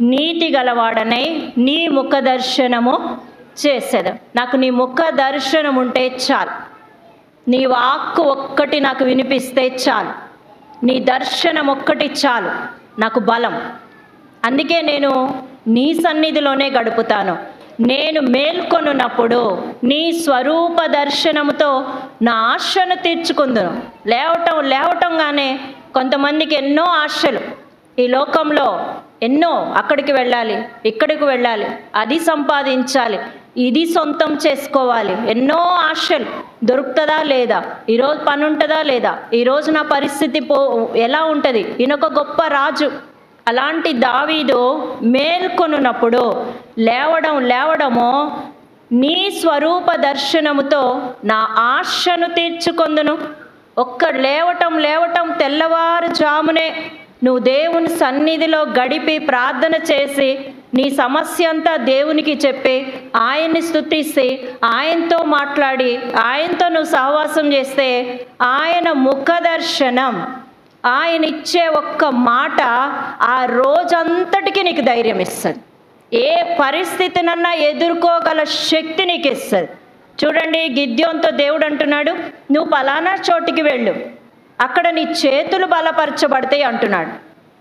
నీతి గలవాడనై నీ ముఖ దర్శనము చేసేదా. నాకు నీ ముఖ దర్శనం ఉంటే చాలు, నీ వాక్కు ఒక్కటి నాకు వినిపిస్తే చాలు, నీ దర్శనం ఒక్కటి చాలు నాకు బలం. అందుకే నేను నీ సన్నిధిలోనే గడుపుతాను. నేను మేల్కొనున్నప్పుడు నీ స్వరూప దర్శనముతో నా ఆశను తీర్చుకుందును. లేవటం లేవటంగానే కొంతమందికి ఎన్నో ఆశలు ఈ లోకంలో, ఎన్నో అక్కడికి వెళ్ళాలి, ఇక్కడికి వెళ్ళాలి, అది సంపాదించాలి, ఇది సొంతం చేసుకోవాలి, ఎన్నో ఆశలు. దొరుకుతుందా లేదా, ఈరోజు పని ఉంటుందా లేదా, ఈరోజు నా పరిస్థితి పో ఎలా ఉంటుంది. ఈయనొక గొప్ప రాజు. అలాంటి దావీదు మేల్కొనున్నప్పుడు లేవడం లేవడము నీ స్వరూప దర్శనముతో నా ఆశను తీర్చుకొందును. ఒక్క లేవటం లేవటం తెల్లవారుజామునే నువ్వు దేవుని సన్నిధిలో గడిపి ప్రార్థన చేసి నీ సమస్య అంతా దేవునికి చెప్పి ఆయన్ని స్తుతిస్తే, ఆయనతో మాట్లాడి ఆయనతో నువ్వు సహవాసం చేస్తే ఆయన ముఖ దర్శనం, ఆయన ఇచ్చే ఒక్క మాట ఆ రోజంతటికి నీకు ధైర్యం ఇస్తుంది. ఏ పరిస్థితినన్నా ఎదుర్కోగల శక్తి నీకు ఇస్తుంది. చూడండి, గిద్యోన్తో దేవుడు అంటున్నాడు, నువ్వు పలానా చోటికి వెళ్ళు, అక్కడ నీ చేతులు బలపరచబడతాయి అంటున్నాడు.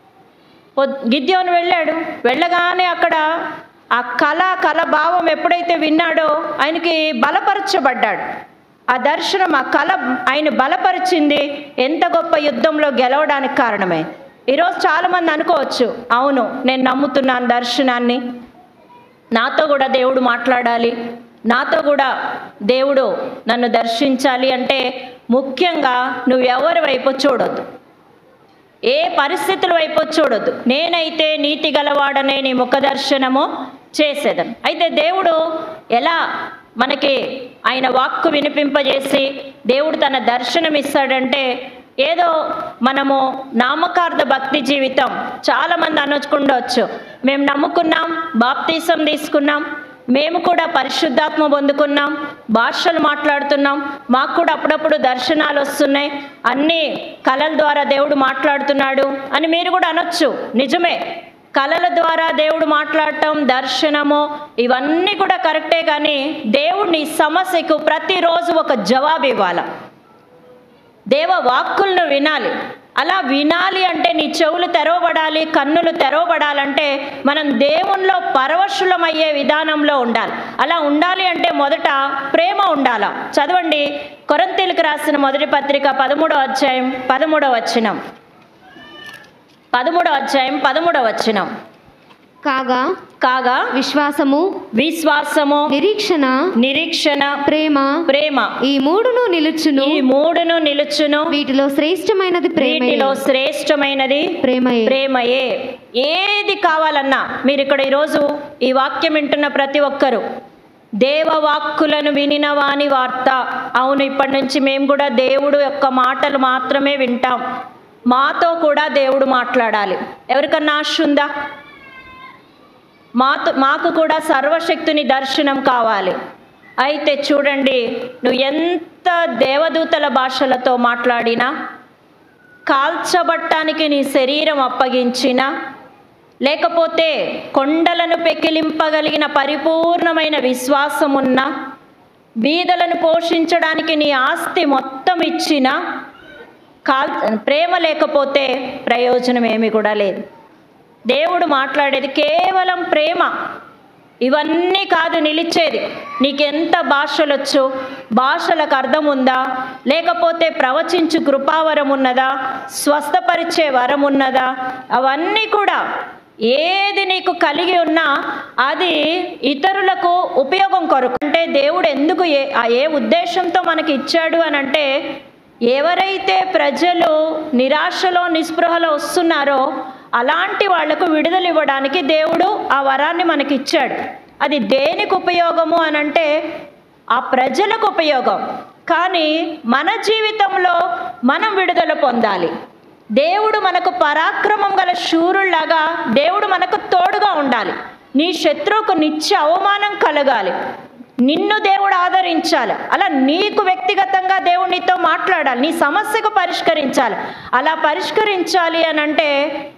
గిద్యోను వెళ్ళాడు. వెళ్ళగానే అక్కడ ఆ కళ కళ భావం ఎప్పుడైతే విన్నాడో ఆయనకి బలపరచబడ్డాడు. ఆ దర్శనం, ఆ కళ ఆయన బలపరిచింది, ఎంత గొప్ప యుద్ధంలో గెలవడానికి కారణమే. ఈరోజు చాలామంది అనుకోవచ్చు, అవును నేను నమ్ముతున్నాను దర్శనాన్ని, నాతో కూడా దేవుడు మాట్లాడాలి, నాతో కూడా దేవుడు నన్ను దర్శించాలి అంటే ముఖ్యంగా నువ్వు ఎవరి వైపు చూడొద్దు, ఏ పరిస్థితుల వైపు చూడొద్దు. నేనైతే నీతి గలవాడనే నీ ముఖ దర్శనము చేసేదను. అయితే దేవుడు ఎలా మనకి ఆయన వాక్కు వినిపింపజేసి దేవుడు తన దర్శనం ఇస్తాడంటే, ఏదో మనము నామకార్థ భక్తి జీవితం, చాలామంది అనొచ్చుకుండవచ్చు, మేము నమ్ముకున్నాం, బాప్తీసం తీసుకున్నాం, మేము కూడా పరిశుద్ధాత్మ పొందుకున్నాం, భాషలు మాట్లాడుతున్నాం, మాకు కూడా అప్పుడప్పుడు దర్శనాలు వస్తున్నాయి, అన్నీ కళల ద్వారా దేవుడు మాట్లాడుతున్నాడు అని మీరు కూడా అనొచ్చు. నిజమే, కళల ద్వారా దేవుడు మాట్లాడటం, దర్శనము, ఇవన్నీ కూడా కరెక్టే. కానీ దేవుడు నీ సమస్యకు ప్రతిరోజు ఒక జవాబు ఇవ్వాలి. దేవ వాక్కులను వినాలి. అలా వినాలి అంటే నీ చెవులు తెరవబడాలి, కన్నులు తెరవబడాలంటే మనం దేవునిలో పరవశులమయ్యే విధానంలో ఉండాలి. అలా ఉండాలి అంటే మొదట ప్రేమ ఉండాలా. చదవండి, కొరింథీయులకు రాసిన మొదటి పత్రిక పదమూడవ అధ్యాయం పదమూడవ వచనం. పదమూడవ అధ్యాయం పదమూడవ వచనం. కాగా కాగా విశ్వాసము, విశ్వాసము, నిరీక్షణ, నిరీక్షణ, ప్రేమ ప్రేమ, ఈ మూడును నిలుచును. ఈ మూడును నిలుచును. వీటిలో శ్రేష్టమైనది ప్రేమ. వీటిలో శ్రేష్టమైనది ప్రేమయే. ప్రేమయే. ఏది కావాలన్నా మీరు ఇక్కడ ఈరోజు ఈ వాక్యం వింటున్న ప్రతి ఒక్కరూ దేవవాక్కులను వినిన వాని వార్త. అవును, ఇప్పటి నుంచి మేము కూడా దేవుడు యొక్క మాటలు మాత్రమే వింటాం, మాతో కూడా దేవుడు మాట్లాడాలి. ఎవరికన్నా ఆశ ఉందా? మాతో మాకు కూడా సర్వశక్తుని దర్శనం కావాలి. అయితే చూడండి, నువ్వు ఎంత దేవదూతల భాషలతో మాట్లాడినా, కాల్చబట్టానికి నీ శరీరం అప్పగించినా, లేకపోతే కొండలను పెకిలింపగలిగిన పరిపూర్ణమైన విశ్వాసం ఉన్నా, బీదలను పోషించడానికి నీ ఆస్తి మొత్తం ఇచ్చినా, కాల్ ప్రేమ లేకపోతే ప్రయోజనం ఏమీ కూడా లేదు. దేవుడు మాట్లాడేది కేవలం ప్రేమ. ఇవన్నీ కాదు నిలిచేది. నీకెంత భాషలొచ్చు, భాషలకు అర్థం ఉందా, లేకపోతే ప్రవచించు కృపావరం ఉన్నదా, స్వస్థపరిచే వరం ఉన్నదా, అవన్నీ కూడా ఏది నీకు కలిగి ఉన్నా అది ఇతరులకు ఉపయోగం కొరకు. అంటే దేవుడు ఎందుకు ఏ ఏ ఉద్దేశంతో మనకి ఇచ్చాడు అని అంటే, ఎవరైతే ప్రజలు నిరాశలో నిస్పృహలో వస్తున్నారో అలాంటి వాళ్లకు విడుదల ఇవ్వడానికి దేవుడు ఆ వరాన్ని మనకి ఇచ్చాడు. అది దేనికి ఉపయోగము అని అంటే ఆ ప్రజలకు ఉపయోగం. కానీ మన జీవితంలో మనం విడుదల పొందాలి. దేవుడు మనకు పరాక్రమం గల శూరుల్లాగా దేవుడు మనకు తోడుగా ఉండాలి. నీ శత్రువుకు నిత్య అవమానం కలగాలి, నిన్ను దేవుడు ఆదరించాలి. అలా నీకు వ్యక్తిగతంగా దేవుడు నీతో మాట్లాడాలి, నీ సమస్యకు పరిష్కరించాలి. అలా పరిష్కరించాలి అని అంటే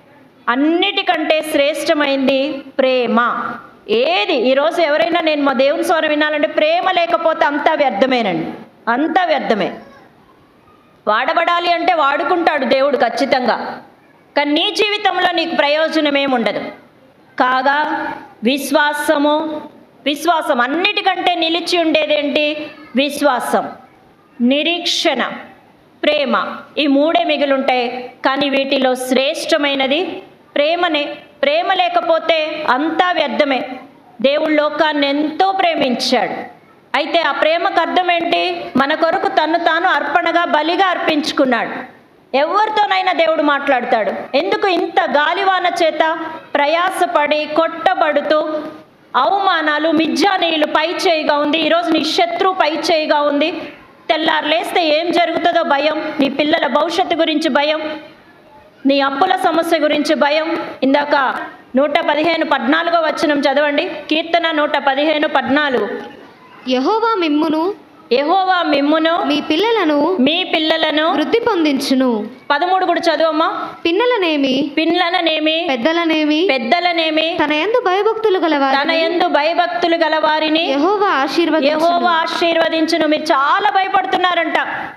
అన్నిటికంటే శ్రేష్టమైంది ప్రేమ. ఏది ఈరోజు ఎవరైనా నేను మా దేవుని స్వరం వినాలంటే ప్రేమ లేకపోతే అంతా వ్యర్థమేనండి, అంతా వ్యర్థమే. వాడబడాలి అంటే వాడుకుంటాడు దేవుడు ఖచ్చితంగా, కానీ నీ జీవితంలో నీకు ప్రయోజనం ఏముండదు. కాగా విశ్వాసము, విశ్వాసం అన్నిటికంటే నిలిచి ఉండేదేంటి? విశ్వాసం, నిరీక్షణ, ప్రేమ. ఈ మూడే మిగిలుంటాయి, కానీ వీటిలో శ్రేష్టమైనది ప్రేమనే. ప్రేమ లేకపోతే అంతా వ్యర్థమే. దేవుడు లోకాన్ని ఎంతో ప్రేమించాడు. అయితే ఆ ప్రేమకు అర్థం ఏంటి? మన కొరకు తను తాను అర్పణగా బలిగా అర్పించుకున్నాడు. ఎవరితోనైనా దేవుడు మాట్లాడతాడు. ఎందుకు ఇంత గాలివాన చేత ప్రయాసపడి కొట్టబడుతూ అవమానాలు, మిజ్జానీయులు పై చేయిగా ఉంది, ఈరోజు నీ శత్రువు పై చేయిగా ఉంది, తెల్లారు లేస్తే ఏం జరుగుతుందో భయం, నీ పిల్లల భవిష్యత్తు గురించి భయం, నీ అప్పుల సమస్య గురించి భయం. ఇందాక నూట పదిహేను పద్నాలుగో వచనం చదవండి. కీర్తన నూట పదిహేను పద్నాలుగు. యెహోవా మిమ్మును యెహోవా మిమ్మును మీ పిల్లలను మీ పిల్లలను వృద్ధి పొందించును. పదమూడు కూడా చదువమ్మా. పిన్నలనేమి పిల్లలనేమి పెద్దలనేమి పెద్దలనేమి తన యందు భయభక్తులు గలవారు తన యందు భయభక్తులు గలవారిని యెహోవా ఆశీర్వదించును. యెహోవా ఆశీర్వదించును. మీరు చాలా భయపడుతున్నారంట.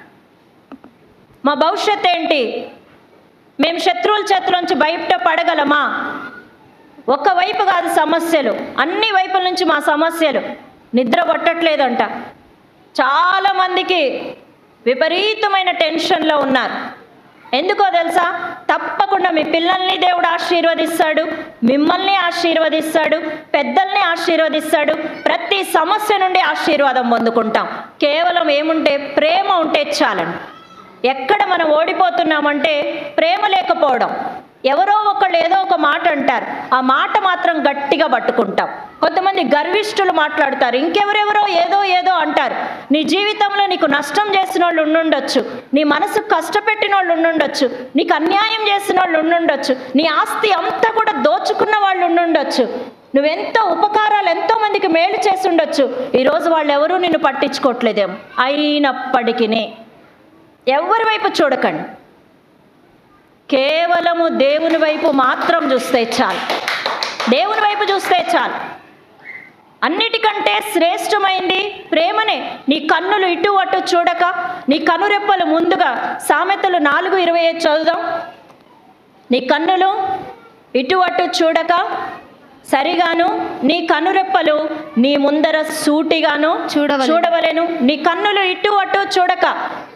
మా భవిష్యత్ ఏంటి? మేము శత్రువుల చేతులోంచి బయట పడగలమా? ఒకవైపు కాదు సమస్యలు, అన్ని వైపుల నుంచి మా సమస్యలు. నిద్ర పట్టట్లేదంట. చాలామందికి విపరీతమైన టెన్షన్లో ఉన్నారు. ఎందుకో తెలుసా? తప్పకుండా మీ పిల్లల్ని దేవుడు ఆశీర్వదిస్తాడు, మిమ్మల్ని ఆశీర్వదిస్తాడు, పెద్దల్ని ఆశీర్వదిస్తాడు. ప్రతి సమస్య నుండి ఆశీర్వాదం పొందుకుంటాం. కేవలం ఏముంటే? ప్రేమ ఉంటే చాలండి. ఎక్కడ మనం ఓడిపోతున్నామంటే ప్రేమ లేకపోవడం. ఎవరో ఒకళ్ళు ఏదో ఒక మాట అంటారు, ఆ మాట మాత్రం గట్టిగా పట్టుకుంటాం. కొంతమంది గర్విష్ఠులు మాట్లాడతారు, ఇంకెవరెవరో ఏదో ఏదో అంటారు. నీ జీవితంలో నీకు నష్టం చేసిన వాళ్ళు ఉండుండొచ్చు, నీ మనసు కష్టపెట్టిన వాళ్ళు ఉండుండొచ్చు, నీకు అన్యాయం చేసిన వాళ్ళు ఉండుండొచ్చు, నీ ఆస్తి అంతా కూడా దోచుకున్న వాళ్ళు ఉండుండొచ్చు, నువ్వెంతో ఉపకారాలు ఎంతో మందికి మేలు చేసి ఉండొచ్చు. ఈరోజు వాళ్ళు ఎవరూ నిన్ను పట్టించుకోవట్లేదేమో. అయినప్పటికీ ఎవరి వైపు చూడకండి, కేవలము దేవుని వైపు మాత్రం చూస్తే చాలు. దేవుని వైపు చూస్తే చాలు. అన్నిటికంటే శ్రేష్టమైంది ప్రేమనే. నీ కన్నులు ఇటు అటు చూడక, నీ కనురెప్పలు ముందుగా, సామెతలు నాలుగు ఇరవై ఐదు చదువుదాం. నీ కన్నులు ఇటు అటు చూడక సరిగాను, నీ కనురెప్పలు నీ ముందర సూటిగాను చూడవలెను. చూడవలెను. నీ కన్నులు ఇటు అటు చూడక.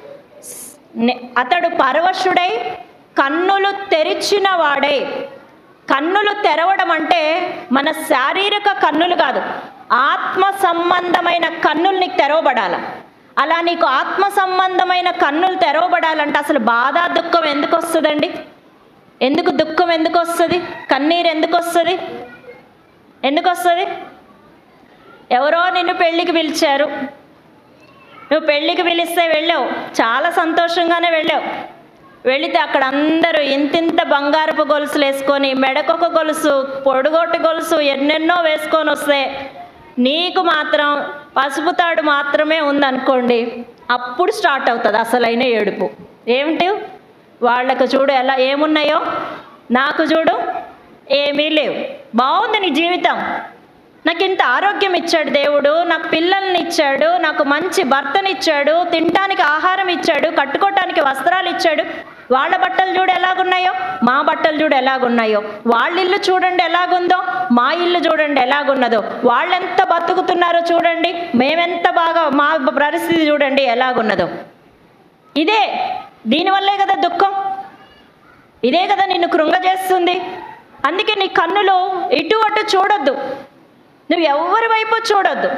అతడు పరవశుడై కన్నులు తెరిచిన వాడే. కన్నులు తెరవడం అంటే మన శారీరక కన్నులు కాదు, ఆత్మ సంబంధమైన కన్నులు నీకు తెరవబడాల. అలా నీకు ఆత్మ సంబంధమైన కన్నులు తెరవబడాలంటే అసలు బాధ, దుఃఖం ఎందుకు వస్తుందండి? ఎందుకు దుఃఖం ఎందుకు వస్తుంది? కన్నీరు ఎందుకు వస్తుంది? ఎందుకు వస్తుంది? ఎవరో నిన్ను పెళ్ళికి పిలిచారు, నువ్వు పెళ్ళికి పిలిస్తే వెళ్ళావు, చాలా సంతోషంగానే వెళ్ళావు. వెళితే అక్కడ అందరూ ఇంతింత బంగారపు గొలుసులు వేసుకొని, మెడకొక గొలుసు, పొడుగొట్టు గొలుసు, ఎన్నెన్నో వేసుకొని వస్తే నీకు మాత్రం పసుపు తాడు మాత్రమే ఉందనుకోండి, అప్పుడు స్టార్ట్ అవుతుంది అసలైన ఏడుపు. ఏమిటి? వాళ్ళకు చూడు ఎలా ఏమున్నాయో, నాకు చూడు ఏమీ లేవు. బాగుంది నీ జీవితం, నాకు ఇంత ఆరోగ్యం ఇచ్చాడు దేవుడు, నాకు పిల్లల్ని ఇచ్చాడు, నాకు మంచి భర్తనిచ్చాడు, తినటానికి ఆహారం ఇచ్చాడు, కట్టుకోవటానికి వస్త్రాలు ఇచ్చాడు. వాళ్ళ బట్టలు చూడు ఎలాగున్నాయో, మా బట్టలు చూడు ఎలాగున్నాయో. వాళ్ళ ఇల్లు చూడండి ఎలాగుందో, మా ఇల్లు చూడండి ఎలాగున్నదో. వాళ్ళెంత బతుకుతున్నారో చూడండి, మేమెంత బాగా, మా పరిస్థితి చూడండి ఎలాగున్నదో. ఇదే, దీనివల్లే కదా దుఃఖం, ఇదే కదా నిన్ను కృంగజేస్తుంది. అందుకే నీ కన్నులు ఇటు అటు చూడొద్దు, నువ్వు ఎవరి వైపు చూడొద్దు.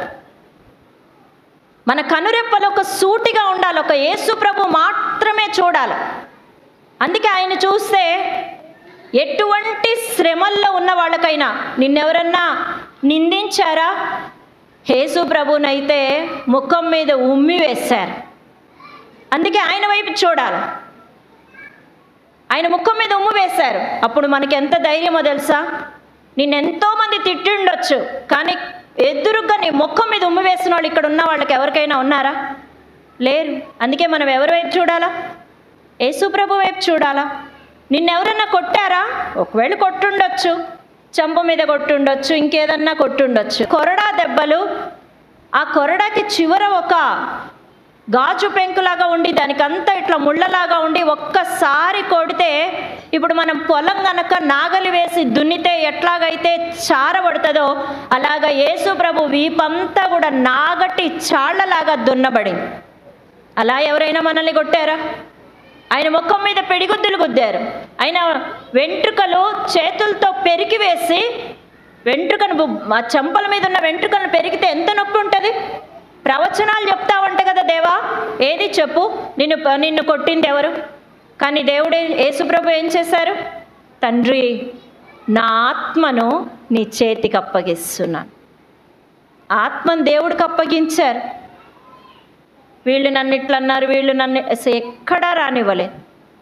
మన కనురెప్పలు ఒక సూటిగా ఉండాలి, ఒక యేసు ప్రభు మాత్రమే చూడాలి. అందుకే ఆయన చూస్తే ఎటువంటి శ్రమల్లో ఉన్న వాళ్ళకైనా, నిన్నెవరన్నా నిందించారా? యేసు ప్రభునైతే ముఖం మీద ఉమ్మి వేశారు. అందుకే ఆయన వైపు చూడాలి. ఆయన ముఖం మీద ఉమ్ము వేశారు. అప్పుడు మనకి ఎంత ధైర్యమో తెలుసా? నిన్నెంతోమంది తిట్టిండొచ్చు, కానీ ఎదురుగా నీ ముఖం మీద ఉమ్మి వేసిన వాళ్ళు ఇక్కడ ఉన్న వాళ్ళకి ఎవరికైనా ఉన్నారా? లేరు. అందుకే మనం ఎవరి వైపు చూడాలా? యేసు ప్రభు వైపు చూడాలా. నిన్నెవరన్నా కొట్టారా? ఒకవేళ కొట్టుండొచ్చు, చెంప మీద కొట్టుండొచ్చు, ఇంకేదన్నా కొట్టుండొచ్చు. కొరడా దెబ్బలు, ఆ కొరడాకి చివర ఒక గాజు పెంకులాగా ఉండి దానికంతా ఇట్లా ముళ్ళలాగా ఉండి ఒక్కసారి కొడితే, ఇప్పుడు మనం పొలం గనక నాగలి వేసి దున్నితే ఎట్లాగైతే చారబడుతుందో అలాగా యేసు ప్రభు వీపంతా కూడా నాగటి చాళ్లలాగా దున్నబడింది. అలా ఎవరైనా మనల్ని కొట్టారా? ఆయన ముఖం మీద పిడిగుద్దులు గుద్దారు. ఆయన వెంట్రుకలు చేతులతో పెరికి వేసి వెంట్రుకను ఆ చెంపల మీద ఉన్న వెంట్రుకలను పెరిగితే ఎంత నొప్పి ఉంటుంది? ప్రవచనాలు చెప్తావంట కదా దేవా, ఏది చెప్పు, నిన్ను నిన్ను కొట్టింది ఎవరు? కానీ దేవుడే యేసుప్రభు ఏం చేశారు? తండ్రి, నా ఆత్మను నీ చేతికి అప్పగిస్తున్నాను. ఆత్మను దేవుడికి అప్పగించారు. వీళ్ళు నన్ను ఇట్లా అన్నారు, వీళ్ళు నన్ను ఎక్కడా రానివ్వలేదు.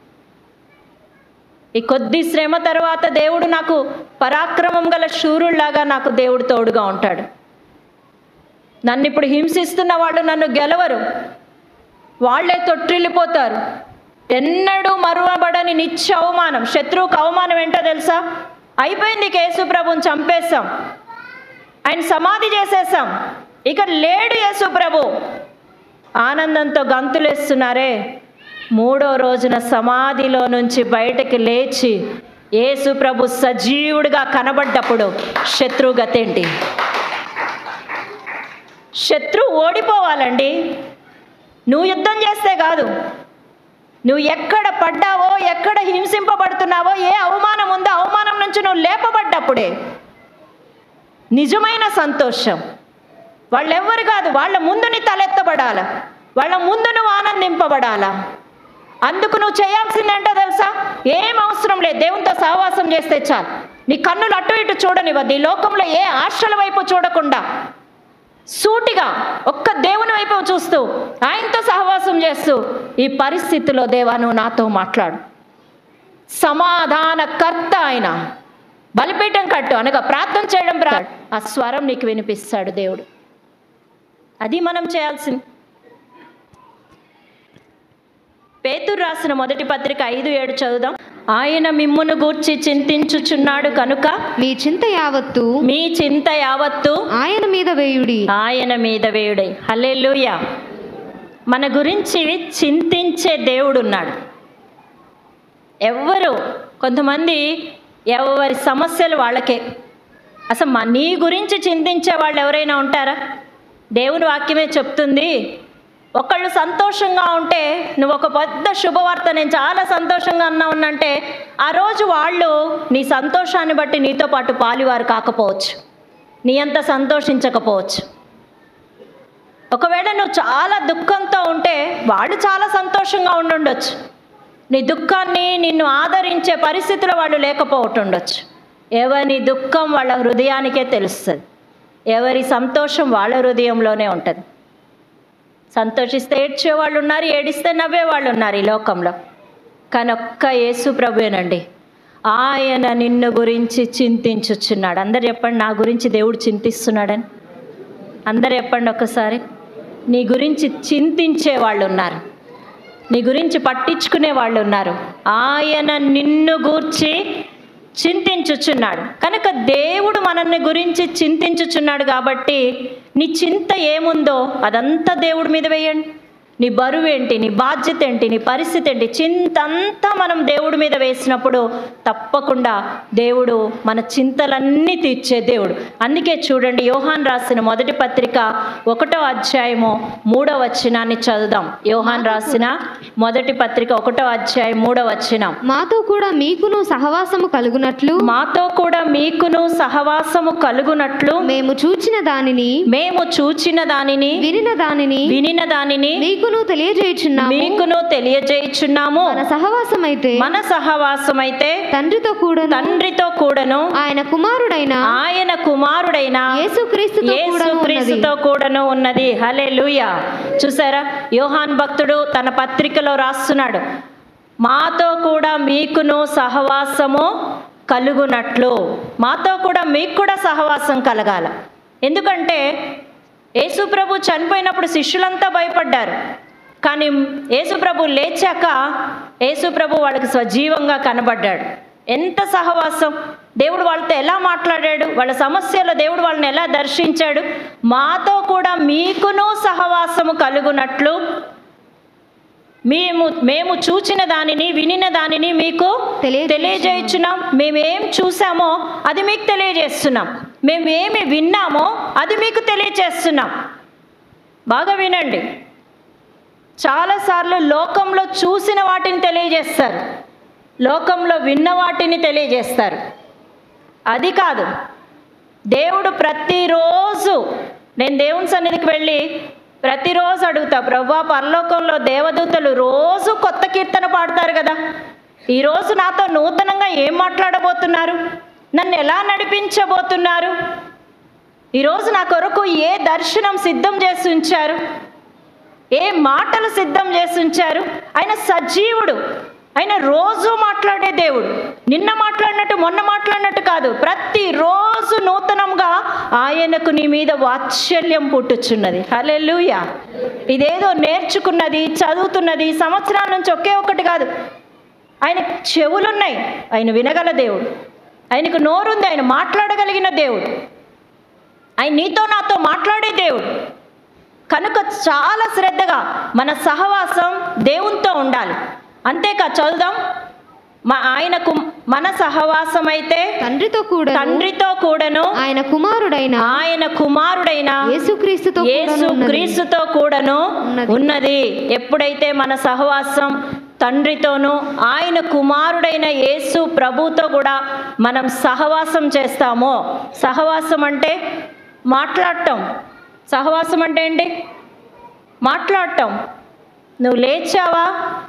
ఈ కొద్ది శ్రమ తర్వాత దేవుడు నాకు పరాక్రమం గల శూరుల్లాగా నాకు దేవుడు తోడుగా ఉంటాడు. నన్ను ఇప్పుడు హింసిస్తున్న వాళ్ళు నన్ను గెలవరు, వాళ్ళే తొట్టిల్లిపోతారు. ఎన్నడూ మరువబడని నిత్య అవమానం, శత్రువుకు అవమానం ఏంటో తెలుసా? అయిపోయింది, యేసు ప్రభుని చంపేశాం, ఆయన సమాధి చేసేసాం, ఇక లేడు యేసు ప్రభు. ఆనందంతో గంతులేస్తున్నారే. మూడో రోజున సమాధిలో నుంచి బయటకు లేచి యేసు ప్రభు సజీవుడిగా కనబడ్డప్పుడు శత్రువు గతేంటి? శత్రువు ఓడిపోవాలండి. నువ్వు యుద్ధం చేస్తే కాదు, నువ్వు ఎక్కడ పడ్డావో, ఎక్కడ హింసింపబడుతున్నావో, ఏ అవమానం ఉందో అవమానం నుంచి నువ్వు లేపబడ్డప్పుడే నిజమైన సంతోషం. వాళ్ళెవ్వరు కాదు, వాళ్ళ ముందు నీ తలెత్తబడాల, వాళ్ళ ముందు నువ్వు ఆనందింపబడాలా. అందుకు నువ్వు చేయాల్సిందేంటో తెలుసా? ఏం అవసరం లేదు, దేవునితో సహవాసం చేస్తే చాలు. నీ కన్నులు అటు ఇటు చూడనివ్వద్దు. ఈ లోకంలో ఏ ఆశల వైపు చూడకుండా సూటిగా ఒక్క దేవుని వైపు చూస్తూ ఆయనతో సహవాసం చేస్తూ, ఈ పరిస్థితిలో దేవా నువ్వు నాతో మాట్లాడు. సమాధాన కర్త ఆయన. బలిపీఠం కట్టు అనగా ప్రార్థన చేయడం, ఆ స్వరం నీకు వినిపిస్తాడు దేవుడు. అది మనం చేయాల్సింది. పేతురు రాసిన మొదటి పత్రిక ఐదు ఏడు చదువుదాం. ఆయన మిమ్మును గూర్చి చింతించుచున్నాడు కనుక మీ చింత యావత్తు మీ చింత యావత్తు ఆయన మీద వేయుడి. ఆయన మీద వేయుడి. హల్లెలూయా. మన గురించి చింతించే దేవుడు ఉన్నాడు. ఎవ్వరు, కొంతమంది ఎవరి సమస్యలు వాళ్ళకే. అసలు మా నీ గురించి చింతించే వాళ్ళు ఎవరైనా ఉంటారా? దేవుని వాక్యమే చెప్తుంది, ఒకళ్ళు సంతోషంగా ఉంటే నువ్వు ఒక పెద్ద శుభవార్త, నేను చాలా సంతోషంగా ఉన్నానంటే ఆ రోజు వాళ్ళు నీ సంతోషాన్ని బట్టి నీతో పాటు పాలివారు కాకపోవచ్చు, నీ అంత సంతోషించకపోవచ్చు. ఒకవేళ నువ్వు చాలా దుఃఖంతో ఉంటే వాళ్ళు చాలా సంతోషంగా ఉండుండొచ్చు. నీ దుఃఖాన్ని నిన్ను ఆదరించే పరిస్థితిలో వాళ్ళు లేకపోతుండొచ్చు. ఎవరి దుఃఖం వాళ్ళ హృదయానికే తెలుస్తుంది, ఎవరి సంతోషం వాళ్ళ హృదయంలోనే ఉంటుంది. సంతోషిస్తే ఏడ్చే వాళ్ళు ఉన్నారు, ఏడిస్తే నవ్వే వాళ్ళు ఉన్నారు ఈ లోకంలో. కానీ ఒక్క యేసు ప్రభువేనండి, ఆయన నిన్ను గురించి చింతించుచున్నాడు. అందరు చెప్పండి, నా గురించి దేవుడు చింతిస్తున్నాడని. అందరు చెప్పండి ఒకసారి. నీ గురించి చింతించే వాళ్ళు ఉన్నారు, నీ గురించి పట్టించుకునే వాళ్ళు ఉన్నారు. ఆయన నిన్ను గూర్చి చింతించుచున్నాడు కనుక దేవుడు మనల్ని గురించి చింతించుచున్నాడు కాబట్టి నీ చింత ఏముందో అదంతా దేవుడి మీద వేయండి. నీ బరువు ఏంటి, నీ బాధ్యత ఏంటి, నీ పరిస్థితి ఏంటి, చింత అంతా మనం దేవుడి మీద వేసినప్పుడు తప్పకుండా దేవుడు మన చింతలన్నీ తీర్చే దేవుడు. అందుకే చూడండి, యోహాన్ రాసిన మొదటి పత్రిక ఒకటో అధ్యాయము మూడో వచనాన్ని చదువుదాం. యోహాన్ రాసిన మొదటి పత్రిక ఒకటో అధ్యాయం మూడో వచనం. మాతో కూడా మీకును సహవాసము కలుగునట్లు మాతో కూడా మీకును సహవాసము కలుగునట్లు మేము చూచిన దానిని మేము చూచిన దానిని వినిన దానిని వినిన దానిని మీకును తెలియజేయుచున్నాము మీకును తెలియజేయుచున్నాము. మన సహవాసమైతే మన సహవాసమైతే తండ్రితో కూడా తండ్రితో కూడాను ఆయన కుమారుడైన ఆయన కుమారుడైన యేసుక్రీస్తుతో కూడాను యేసుక్రీస్తుతో కూడాను ఉన్నది. హల్లెలూయా. చూసారా, యోహాన్ భక్తుడు తన పత్రికలో రాస్తున్నాడు, మాతో కూడా మీకును సహవాసము కలుగునట్లు. మాతో కూడా మీకు కూడా సహవాసం కలగాల. ఎందుకంటే యేసు ప్రభు చనిపోయినప్పుడు శిష్యులంతా భయపడ్డారు. కానీ యేసుప్రభు లేచాక యేసుప్రభు వాళ్ళకి సజీవంగా కనబడ్డాడు. ఎంత సహవాసం! దేవుడు వాళ్ళతో ఎలా మాట్లాడాడు, వాళ్ళ సమస్యలో దేవుడు వాళ్ళని ఎలా దర్శించాడు. మాతో కూడా మీకును సహవాసము కలుగునట్లు మేము మేము చూచిన దానిని వినిన దానిని మీకు తెలియజేస్తున్నాం. తెలియజేయుచున్నాం. మేమేం చూసామో అది మీకు తెలియజేస్తున్నాం, మేమేమి విన్నామో అది మీకు తెలియజేస్తున్నాం. బాగా వినండి. చాలాసార్లు లోకంలో చూసిన వాటిని తెలియజేస్తారు, లోకంలో విన్న వాటిని తెలియజేస్తారు. అది కాదు. దేవుడు ప్రతిరోజు, నేను దేవుని సన్నిధికి వెళ్ళి ప్రతిరోజు అడుగుతా, ప్రభువా పరలోకంలో దేవదూతలు రోజు కొత్త కీర్తన పాడతారు కదా, ఈరోజు నాతో నూతనంగా ఏం మాట్లాడబోతున్నారు, నన్ను ఎలా నడిపించబోతున్నారు, ఈరోజు నా కొరకు ఏ దర్శనం సిద్ధం చేసి ఉంచారు, ఏ మాటలు సిద్ధం చేసి ఉంచారు. ఆయన సజీవుడు, ఆయన రోజు మాట్లాడే దేవుడు. నిన్న మాట్లాడినట్టు మొన్న మాట్లాడినట్టు కాదు, ప్రతిరోజు నూతనంగా ఆయనకు నీ మీద వాత్సల్యం పుట్టుచున్నది. హల్లెలూయా. ఇదేదో నేర్చుకున్నది చదువుతున్నది సంవత్సరాల నుంచి ఒకే ఒకటి కాదు. ఆయన చెవులున్నాయి, ఆయన వినగల దేవుడు. ఆయనకు నోరుంది, ఆయన మాట్లాడగలిగిన దేవుడు. ఆయన నీతో నాతో మాట్లాడే దేవుడు. కనుక చాలా శ్రద్ధగా మన సహవాసం దేవునితో ఉండాలి. అంతేకా చదువుదాం. మా ఆయనకు మన సహవాసం అయితే తండ్రితో కూడా తండ్రితో కూడాను ఆయన కుమారుడైన ఆయన కుమారుడైన యేసుక్రీస్తుతో యేసుక్రీస్తుతో కూడాను ఉన్నది. ఎప్పుడైతే మన సహవాసం తండ్రితోనూ ఆయన కుమారుడైన యేసు ప్రభుతో కూడా మనం సహవాసం చేస్తామో, సహవాసం అంటే మాట్లాడటం. సహవాసం అంటే ఏంటి? మాట్లాడటం. నువ్వు లేచావా,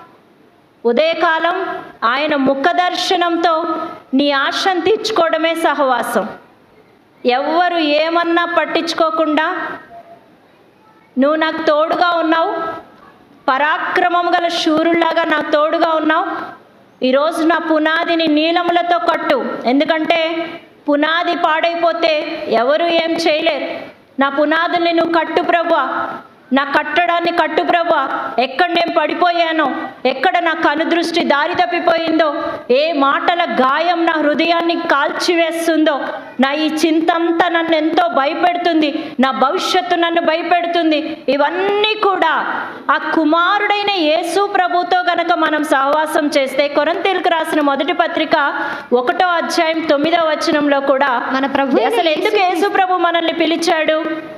ఉదయకాలం ఆయన ముఖ దర్శనంతో నీ ఆశను తీర్చుకోవడమే సహవాసం. ఎవ్వరు ఏమన్నా పట్టించుకోకుండా నువ్వు నాకు తోడుగా ఉన్నావు, పరాక్రమం గల శూరుల్లాగా నాకు తోడుగా ఉన్నావు, ఈరోజు నా పునాదిని నీలములతో కట్టు. ఎందుకంటే పునాది పాడైపోతే ఎవరు ఏం చేయలేరు. నా పునాదుల్ని నువ్వు కట్టు ప్రభువా, నా కట్టడాన్ని కట్టు ప్రభువా. ఎక్కడ నేను పడిపోయానో, ఎక్కడ నా కనుదృష్టి దారి తప్పిపోయిందో, ఏ మాటల గాయం నా హృదయాన్ని కాల్చివేస్తుందో, నా ఈ చింతంతా నన్ను ఎంతో భయపెడుతుంది, నా భవిష్యత్తు నన్ను భయపెడుతుంది, ఇవన్నీ కూడా ఆ కుమారుడైన యేసు ప్రభుతో గనక మనం సహవాసం చేస్తే, కొరింథీయులకు రాసిన మొదటి పత్రిక ఒకటో అధ్యాయం తొమ్మిదో వచనంలో కూడా మన ప్రభు అసలు ఎందుకు యేసు ప్రభు మనల్ని పిలిచాడు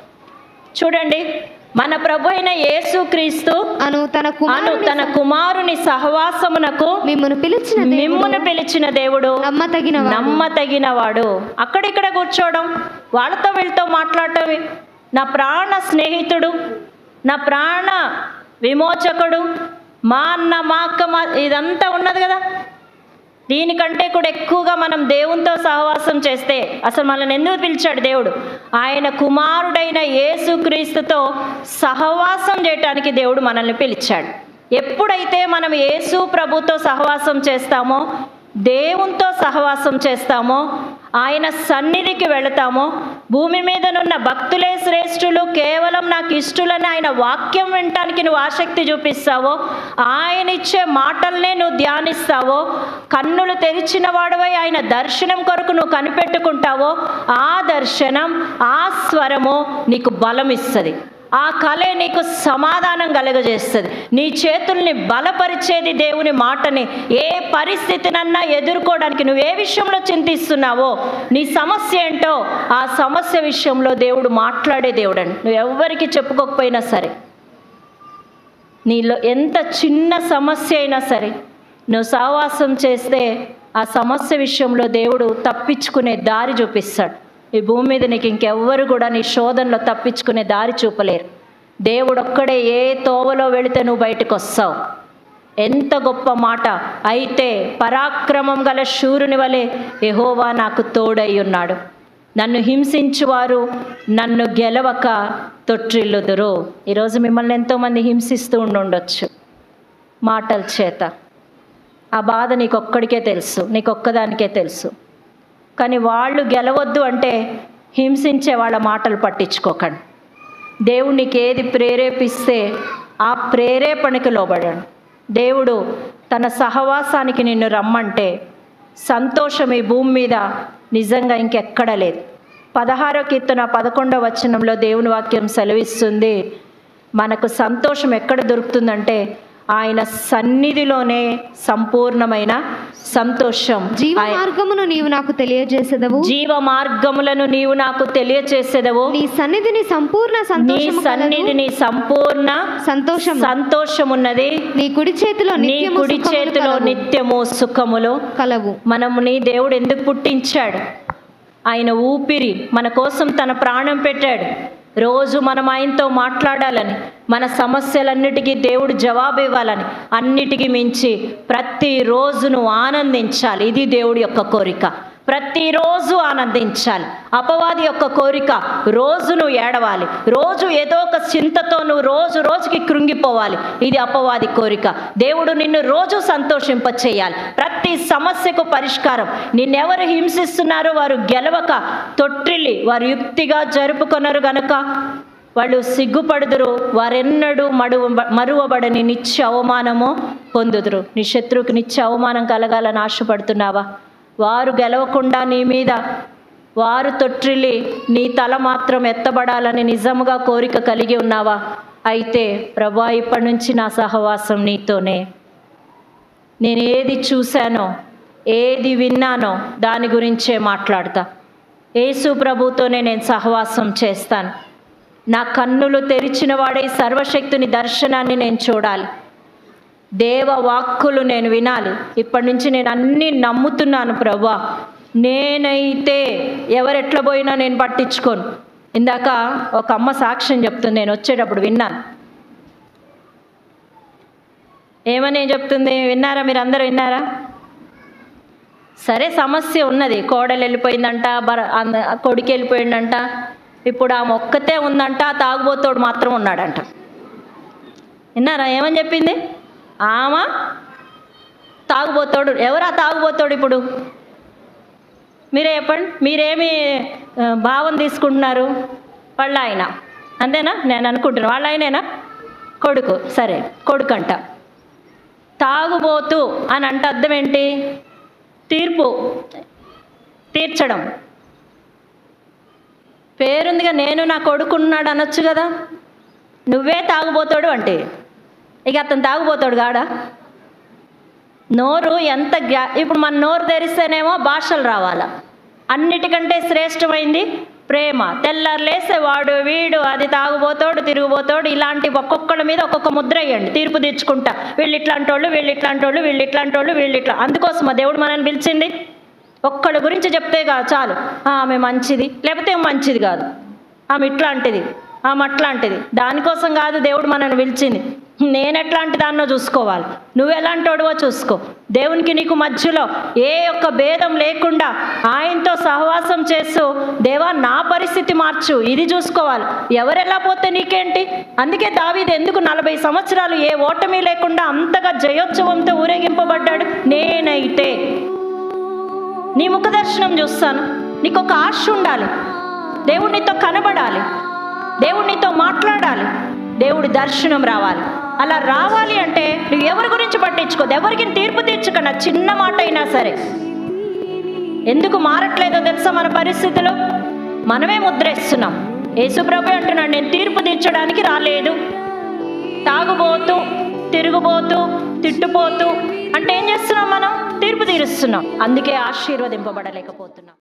చూడండి. మన ప్రభు అయిన యేసు క్రీస్తు అను తన అను కుమారుని తన కుమారుని సహవాసమునకు మిమ్మును పిలిచిన దేవుడు మిమ్మును పిలిచిన దేవుడు నమ్మతగిన వాడు. నమ్మతగిన వాడు. అక్కడిక్కడ కూర్చోవడం, వాళ్ళతో వీళ్ళతో మాట్లాడటం, నా ప్రాణ స్నేహితుడు, నా ప్రాణ విమోచకుడు, మా అన్న మా అక్క మా ఇదంతా ఉన్నది కదా. దీనికంటే కూడా ఎక్కువగా మనం దేవునితో సహవాసం చేస్తే, అసలు మనల్ని ఎందుకు పిలిచాడు దేవుడు? ఆయన కుమారుడైన యేసుక్రీస్తుతో సహవాసం చేయటానికి దేవుడు మనల్ని పిలిచాడు. ఎప్పుడైతే మనం యేసు ప్రభుతో సహవాసం చేస్తామో, దేవునితో సహవాసం చేస్తామో, ఆయన సన్నిధికి వెళతామో, భూమి మీదనున్న భక్తులే శ్రేష్ఠులు, కేవలం నాకు ఇష్టలని ఆయన వాక్యం వినటానికి నువ్వు ఆసక్తి చూపిస్తావో, ఆయన ఇచ్చే మాటల్నే నువ్వు ధ్యానిస్తావో, కన్నులు తెరిచిన వాడవై ఆయన దర్శనం కొరకు నువ్వు కనిపెట్టుకుంటావో, ఆ దర్శనం ఆ స్వరము నీకు బలం ఇస్తుంది. ఆ కళే నీకు సమాధానం కలుగజేస్తుంది. నీ చేతుల్ని బలపరిచేది దేవుని మాటని. ఏ పరిస్థితినన్నా ఎదుర్కోవడానికి నువ్వు ఏ విషయంలో చింతిస్తున్నావో, నీ సమస్య ఏంటో ఆ సమస్య విషయంలో దేవుడు మాట్లాడే దేవుడు అండి. నువ్వు ఎవ్వరికి చెప్పుకోకపోయినా సరే, నీలో ఎంత చిన్న సమస్య అయినా సరే నువ్వు సహవాసం చేస్తే ఆ సమస్య విషయంలో దేవుడు తప్పించుకునే దారి చూపిస్తాడు. ఈ భూమి మీద నీకు ఇంకెవ్వరు కూడా నీ శోధనలో తప్పించుకునే దారి చూపలేరు. దేవుడు ఒక్కడే ఏ తోవలో వెళితే నువ్వు బయటకు వస్తావు. ఎంత గొప్ప మాట! అయితే పరాక్రమం గల శూరుని వలె యెహోవా నాకు తోడై ఉన్నాడు, నన్ను హింసించువారు నన్ను గెలవక తొట్టిల్లుదురు. ఈరోజు మిమ్మల్ని ఎంతోమంది హింసిస్తూ ఉండుండొచ్చు మాటల చేత. ఆ బాధ నీకొక్కడికే తెలుసు, నీకొక్కదానికే తెలుసు. కానీ వాళ్ళు గెలవద్దు అంటే హింసించే వాళ్ళ మాటలు పట్టించుకోకండి. దేవుడు నీకు ఏది ప్రేరేపిస్తే ఆ ప్రేరేపణకి లోబడండి. దేవుడు తన సహవాసానికి నిన్ను రమ్మంటే సంతోషం ఈ భూమి మీద నిజంగా ఇంకెక్కడ లేదు. పదహారో కీర్తన పదకొండవ వచనంలో దేవుని వాక్యం సెలవిస్తుంది, మనకు సంతోషం ఎక్కడ దొరుకుతుందంటే ఆయన సన్నిధిలోనే సంపూర్ణమైన సంతోషం. జీవ మార్గమును నీవు నాకు తెలియజేసేదవు, జీవ మార్గములను నీవు నాకు తెలియచేసేదవు, నీ సన్నిధిని సంపూర్ణ నీ సంతోషము కలదు. సన్నిధిని సంపూర్ణ సంతోషం సంతోషం ఉన్నది, నీ కుడి చేతిలో నీ నిత్యము కుడి సుఖములు చేతిలో కలవు. నిత్యము సుఖములు కలవు. మనము నీ దేవుడు ఎందుకు పుట్టించాడు? ఆయన ఊపిరి మన కోసం తన ప్రాణం పెట్టాడు. రోజు మనం ఆయనతో మాట్లాడాలని, మన సమస్యలన్నిటికీ దేవుడు జవాబు ఇవ్వాలని, అన్నిటికీ మించి ప్రతిరోజు నువ్వు ఆనందించాలి. ఇది దేవుడి యొక్క కోరిక. ప్రతిరోజు ఆనందించాలి. అపవాది యొక్క కోరిక రోజు నువ్వు ఏడవాలి, రోజు ఏదో ఒక చింతతో నువ్వు రోజు రోజుకి కృంగిపోవాలి. ఇది అపవాది కోరిక. దేవుడు నిన్ను రోజు సంతోషింపచేయాలి. ప్రతి సమస్యకు పరిష్కారం. నిన్నెవరు హింసిస్తున్నారో వారు గెలవక తొట్టిల్లి వారు యుక్తిగా జరుపుకొనరు గనుక వాళ్ళు సిగ్గుపడుదురు, వారెన్నడూ మడు మరువబడని నిత్య అవమానము పొందుదురు. నీ శత్రువుకి నిత్య అవమానం కలగాలని ఆశపడుతున్నావా? వారు గెలవకుండా నీ మీద వారు తొట్టిల్లి నీ తల మాత్రం ఎత్తబడాలని నిజముగా కోరిక కలిగి ఉన్నావా? అయితే ప్రభా, ఇప్పటి నుంచి నా సహవాసం నీతోనే. నేను ఏది చూశానో ఏది విన్నానో దాని గురించే మాట్లాడతా. యేసు ప్రభుతోనే నేను సహవాసం చేస్తాను. నా కన్నులు తెరిచిన వాడే సర్వశక్తుని దర్శనాన్ని నేను చూడాలి. దేవ వాక్కులు నేను వినాలి. ఇప్పటి నుంచి నేను అన్నీ నమ్ముతున్నాను ప్రభా. నేనైతే ఎవరెట్లా పోయినా నేను పట్టించుకోను. ఇందాక ఒక అమ్మ సాక్ష్యం చెప్తుంది, నేను వచ్చేటప్పుడు విన్నాను. ఏమని చెప్తుంది విన్నారా? మీరు అందరూ విన్నారా? సరే, సమస్య ఉన్నది. కోడలు వెళ్ళిపోయిందంట, బర కొడుకు వెళ్ళిపోయిందంట. ఇప్పుడు ఆమె ఒక్కతే ఉందంట, తాగుబోతోడు మాత్రం ఉన్నాడంట. విన్నారా ఏమని చెప్పింది? ఆమె తాగుబోతోడు. ఎవరా తాగుబోతోడు? ఇప్పుడు మీరే చెప్పండి. మీరేమి భావం తీసుకుంటున్నారు? వాళ్ళ ఆయన అంతేనా? నేను అనుకుంటున్నాను వాళ్ళ ఆయనేనా? కొడుకు. సరే, కొడుకు అంట తాగుబోతు అని అంటే అర్థం ఏంటి? తీర్పు తీర్చడం. పేరుందిగా, నేను నా కొడుకున్నాడు అనొచ్చు కదా. నువ్వే తాగుబోతాడు అంటే ఇక అతను తాగుబోతాడు కాడా? నోరు ఎంత గ్యా ఇప్పుడు మన నోరు తెరిస్తేనేమో భాషలు రావాలా. అన్నిటికంటే శ్రేష్టమైంది ప్రేమ. తెల్లారు లేస్తే వాడు వీడు అది తాగుబోతాడు తిరుగుబోతాడు ఇలాంటి ఒక్కొక్కళ్ళ మీద ఒక్కొక్క ముద్ర వేయండి, తీర్పు తెచ్చుకుంటా. వీళ్ళు ఇట్లాంటి వాళ్ళు వీళ్ళు ఇట్లాంటి వాళ్ళు వీళ్ళు ఇట్లాంటి వాళ్ళు వీళ్ళు ఇట్లా. అందుకోసమా దేవుడు మనల్ని పిలిచింది? ఒక్కళ్ళ గురించి చెప్తే కాదు చాలు, ఆమె మంచిది లేకపోతే మంచిది కాదు, ఆమె ఇట్లాంటిది ఆమె అట్లాంటిది. దానికోసం కాదు దేవుడు మనల్ని పిలిచింది. నేను ఎట్లాంటి దాన్నో చూసుకోవాలి, నువ్వు ఎలాంటి వాడివో చూసుకో. దేవునికి నీకు మధ్యలో ఏ ఒక్క భేదం లేకుండా ఆయనతో సహవాసం చేస్తూ దేవా నా పరిస్థితి మార్చు, ఇది చూసుకోవాలి. ఎవరెలా పోతే నీకేంటి? అందుకే దావీదు ఎందుకు నలభై సంవత్సరాలు ఏ ఓటమి లేకుండా అంతగా జయోత్సవంతో ఊరేగింపబడ్డాడు? నేనైతే నీ ముఖ దర్శనం చూస్తాను. నీకు ఒక ఆశ ఉండాలి, దేవుడు నీతో కనబడాలి, దేవుడు నీతో మాట్లాడాలి, దేవుడి దర్శనం రావాలి. అలా రావాలి అంటే నువ్వు ఎవరి గురించి పట్టించుకోదు, ఎవరికి తీర్పు తీర్చుకున్నా చిన్న మాట అయినా సరే. ఎందుకు మారట్లేదో తెలుసా? మన పరిస్థితులు మనమే ముద్రేస్తున్నాం. యేసుప్రభు అంటున్నాడు, నేను తీర్పు తీర్చడానికి రాలేదు. తాగుబోతూ తిరుగుబోతూ తిట్టుపోతూ అంటే ఏం చేస్తున్నాం? మనం తీర్పు తీరుస్తున్నాం. అందుకే ఆశీర్వదింపబడలేకపోతున్నాం.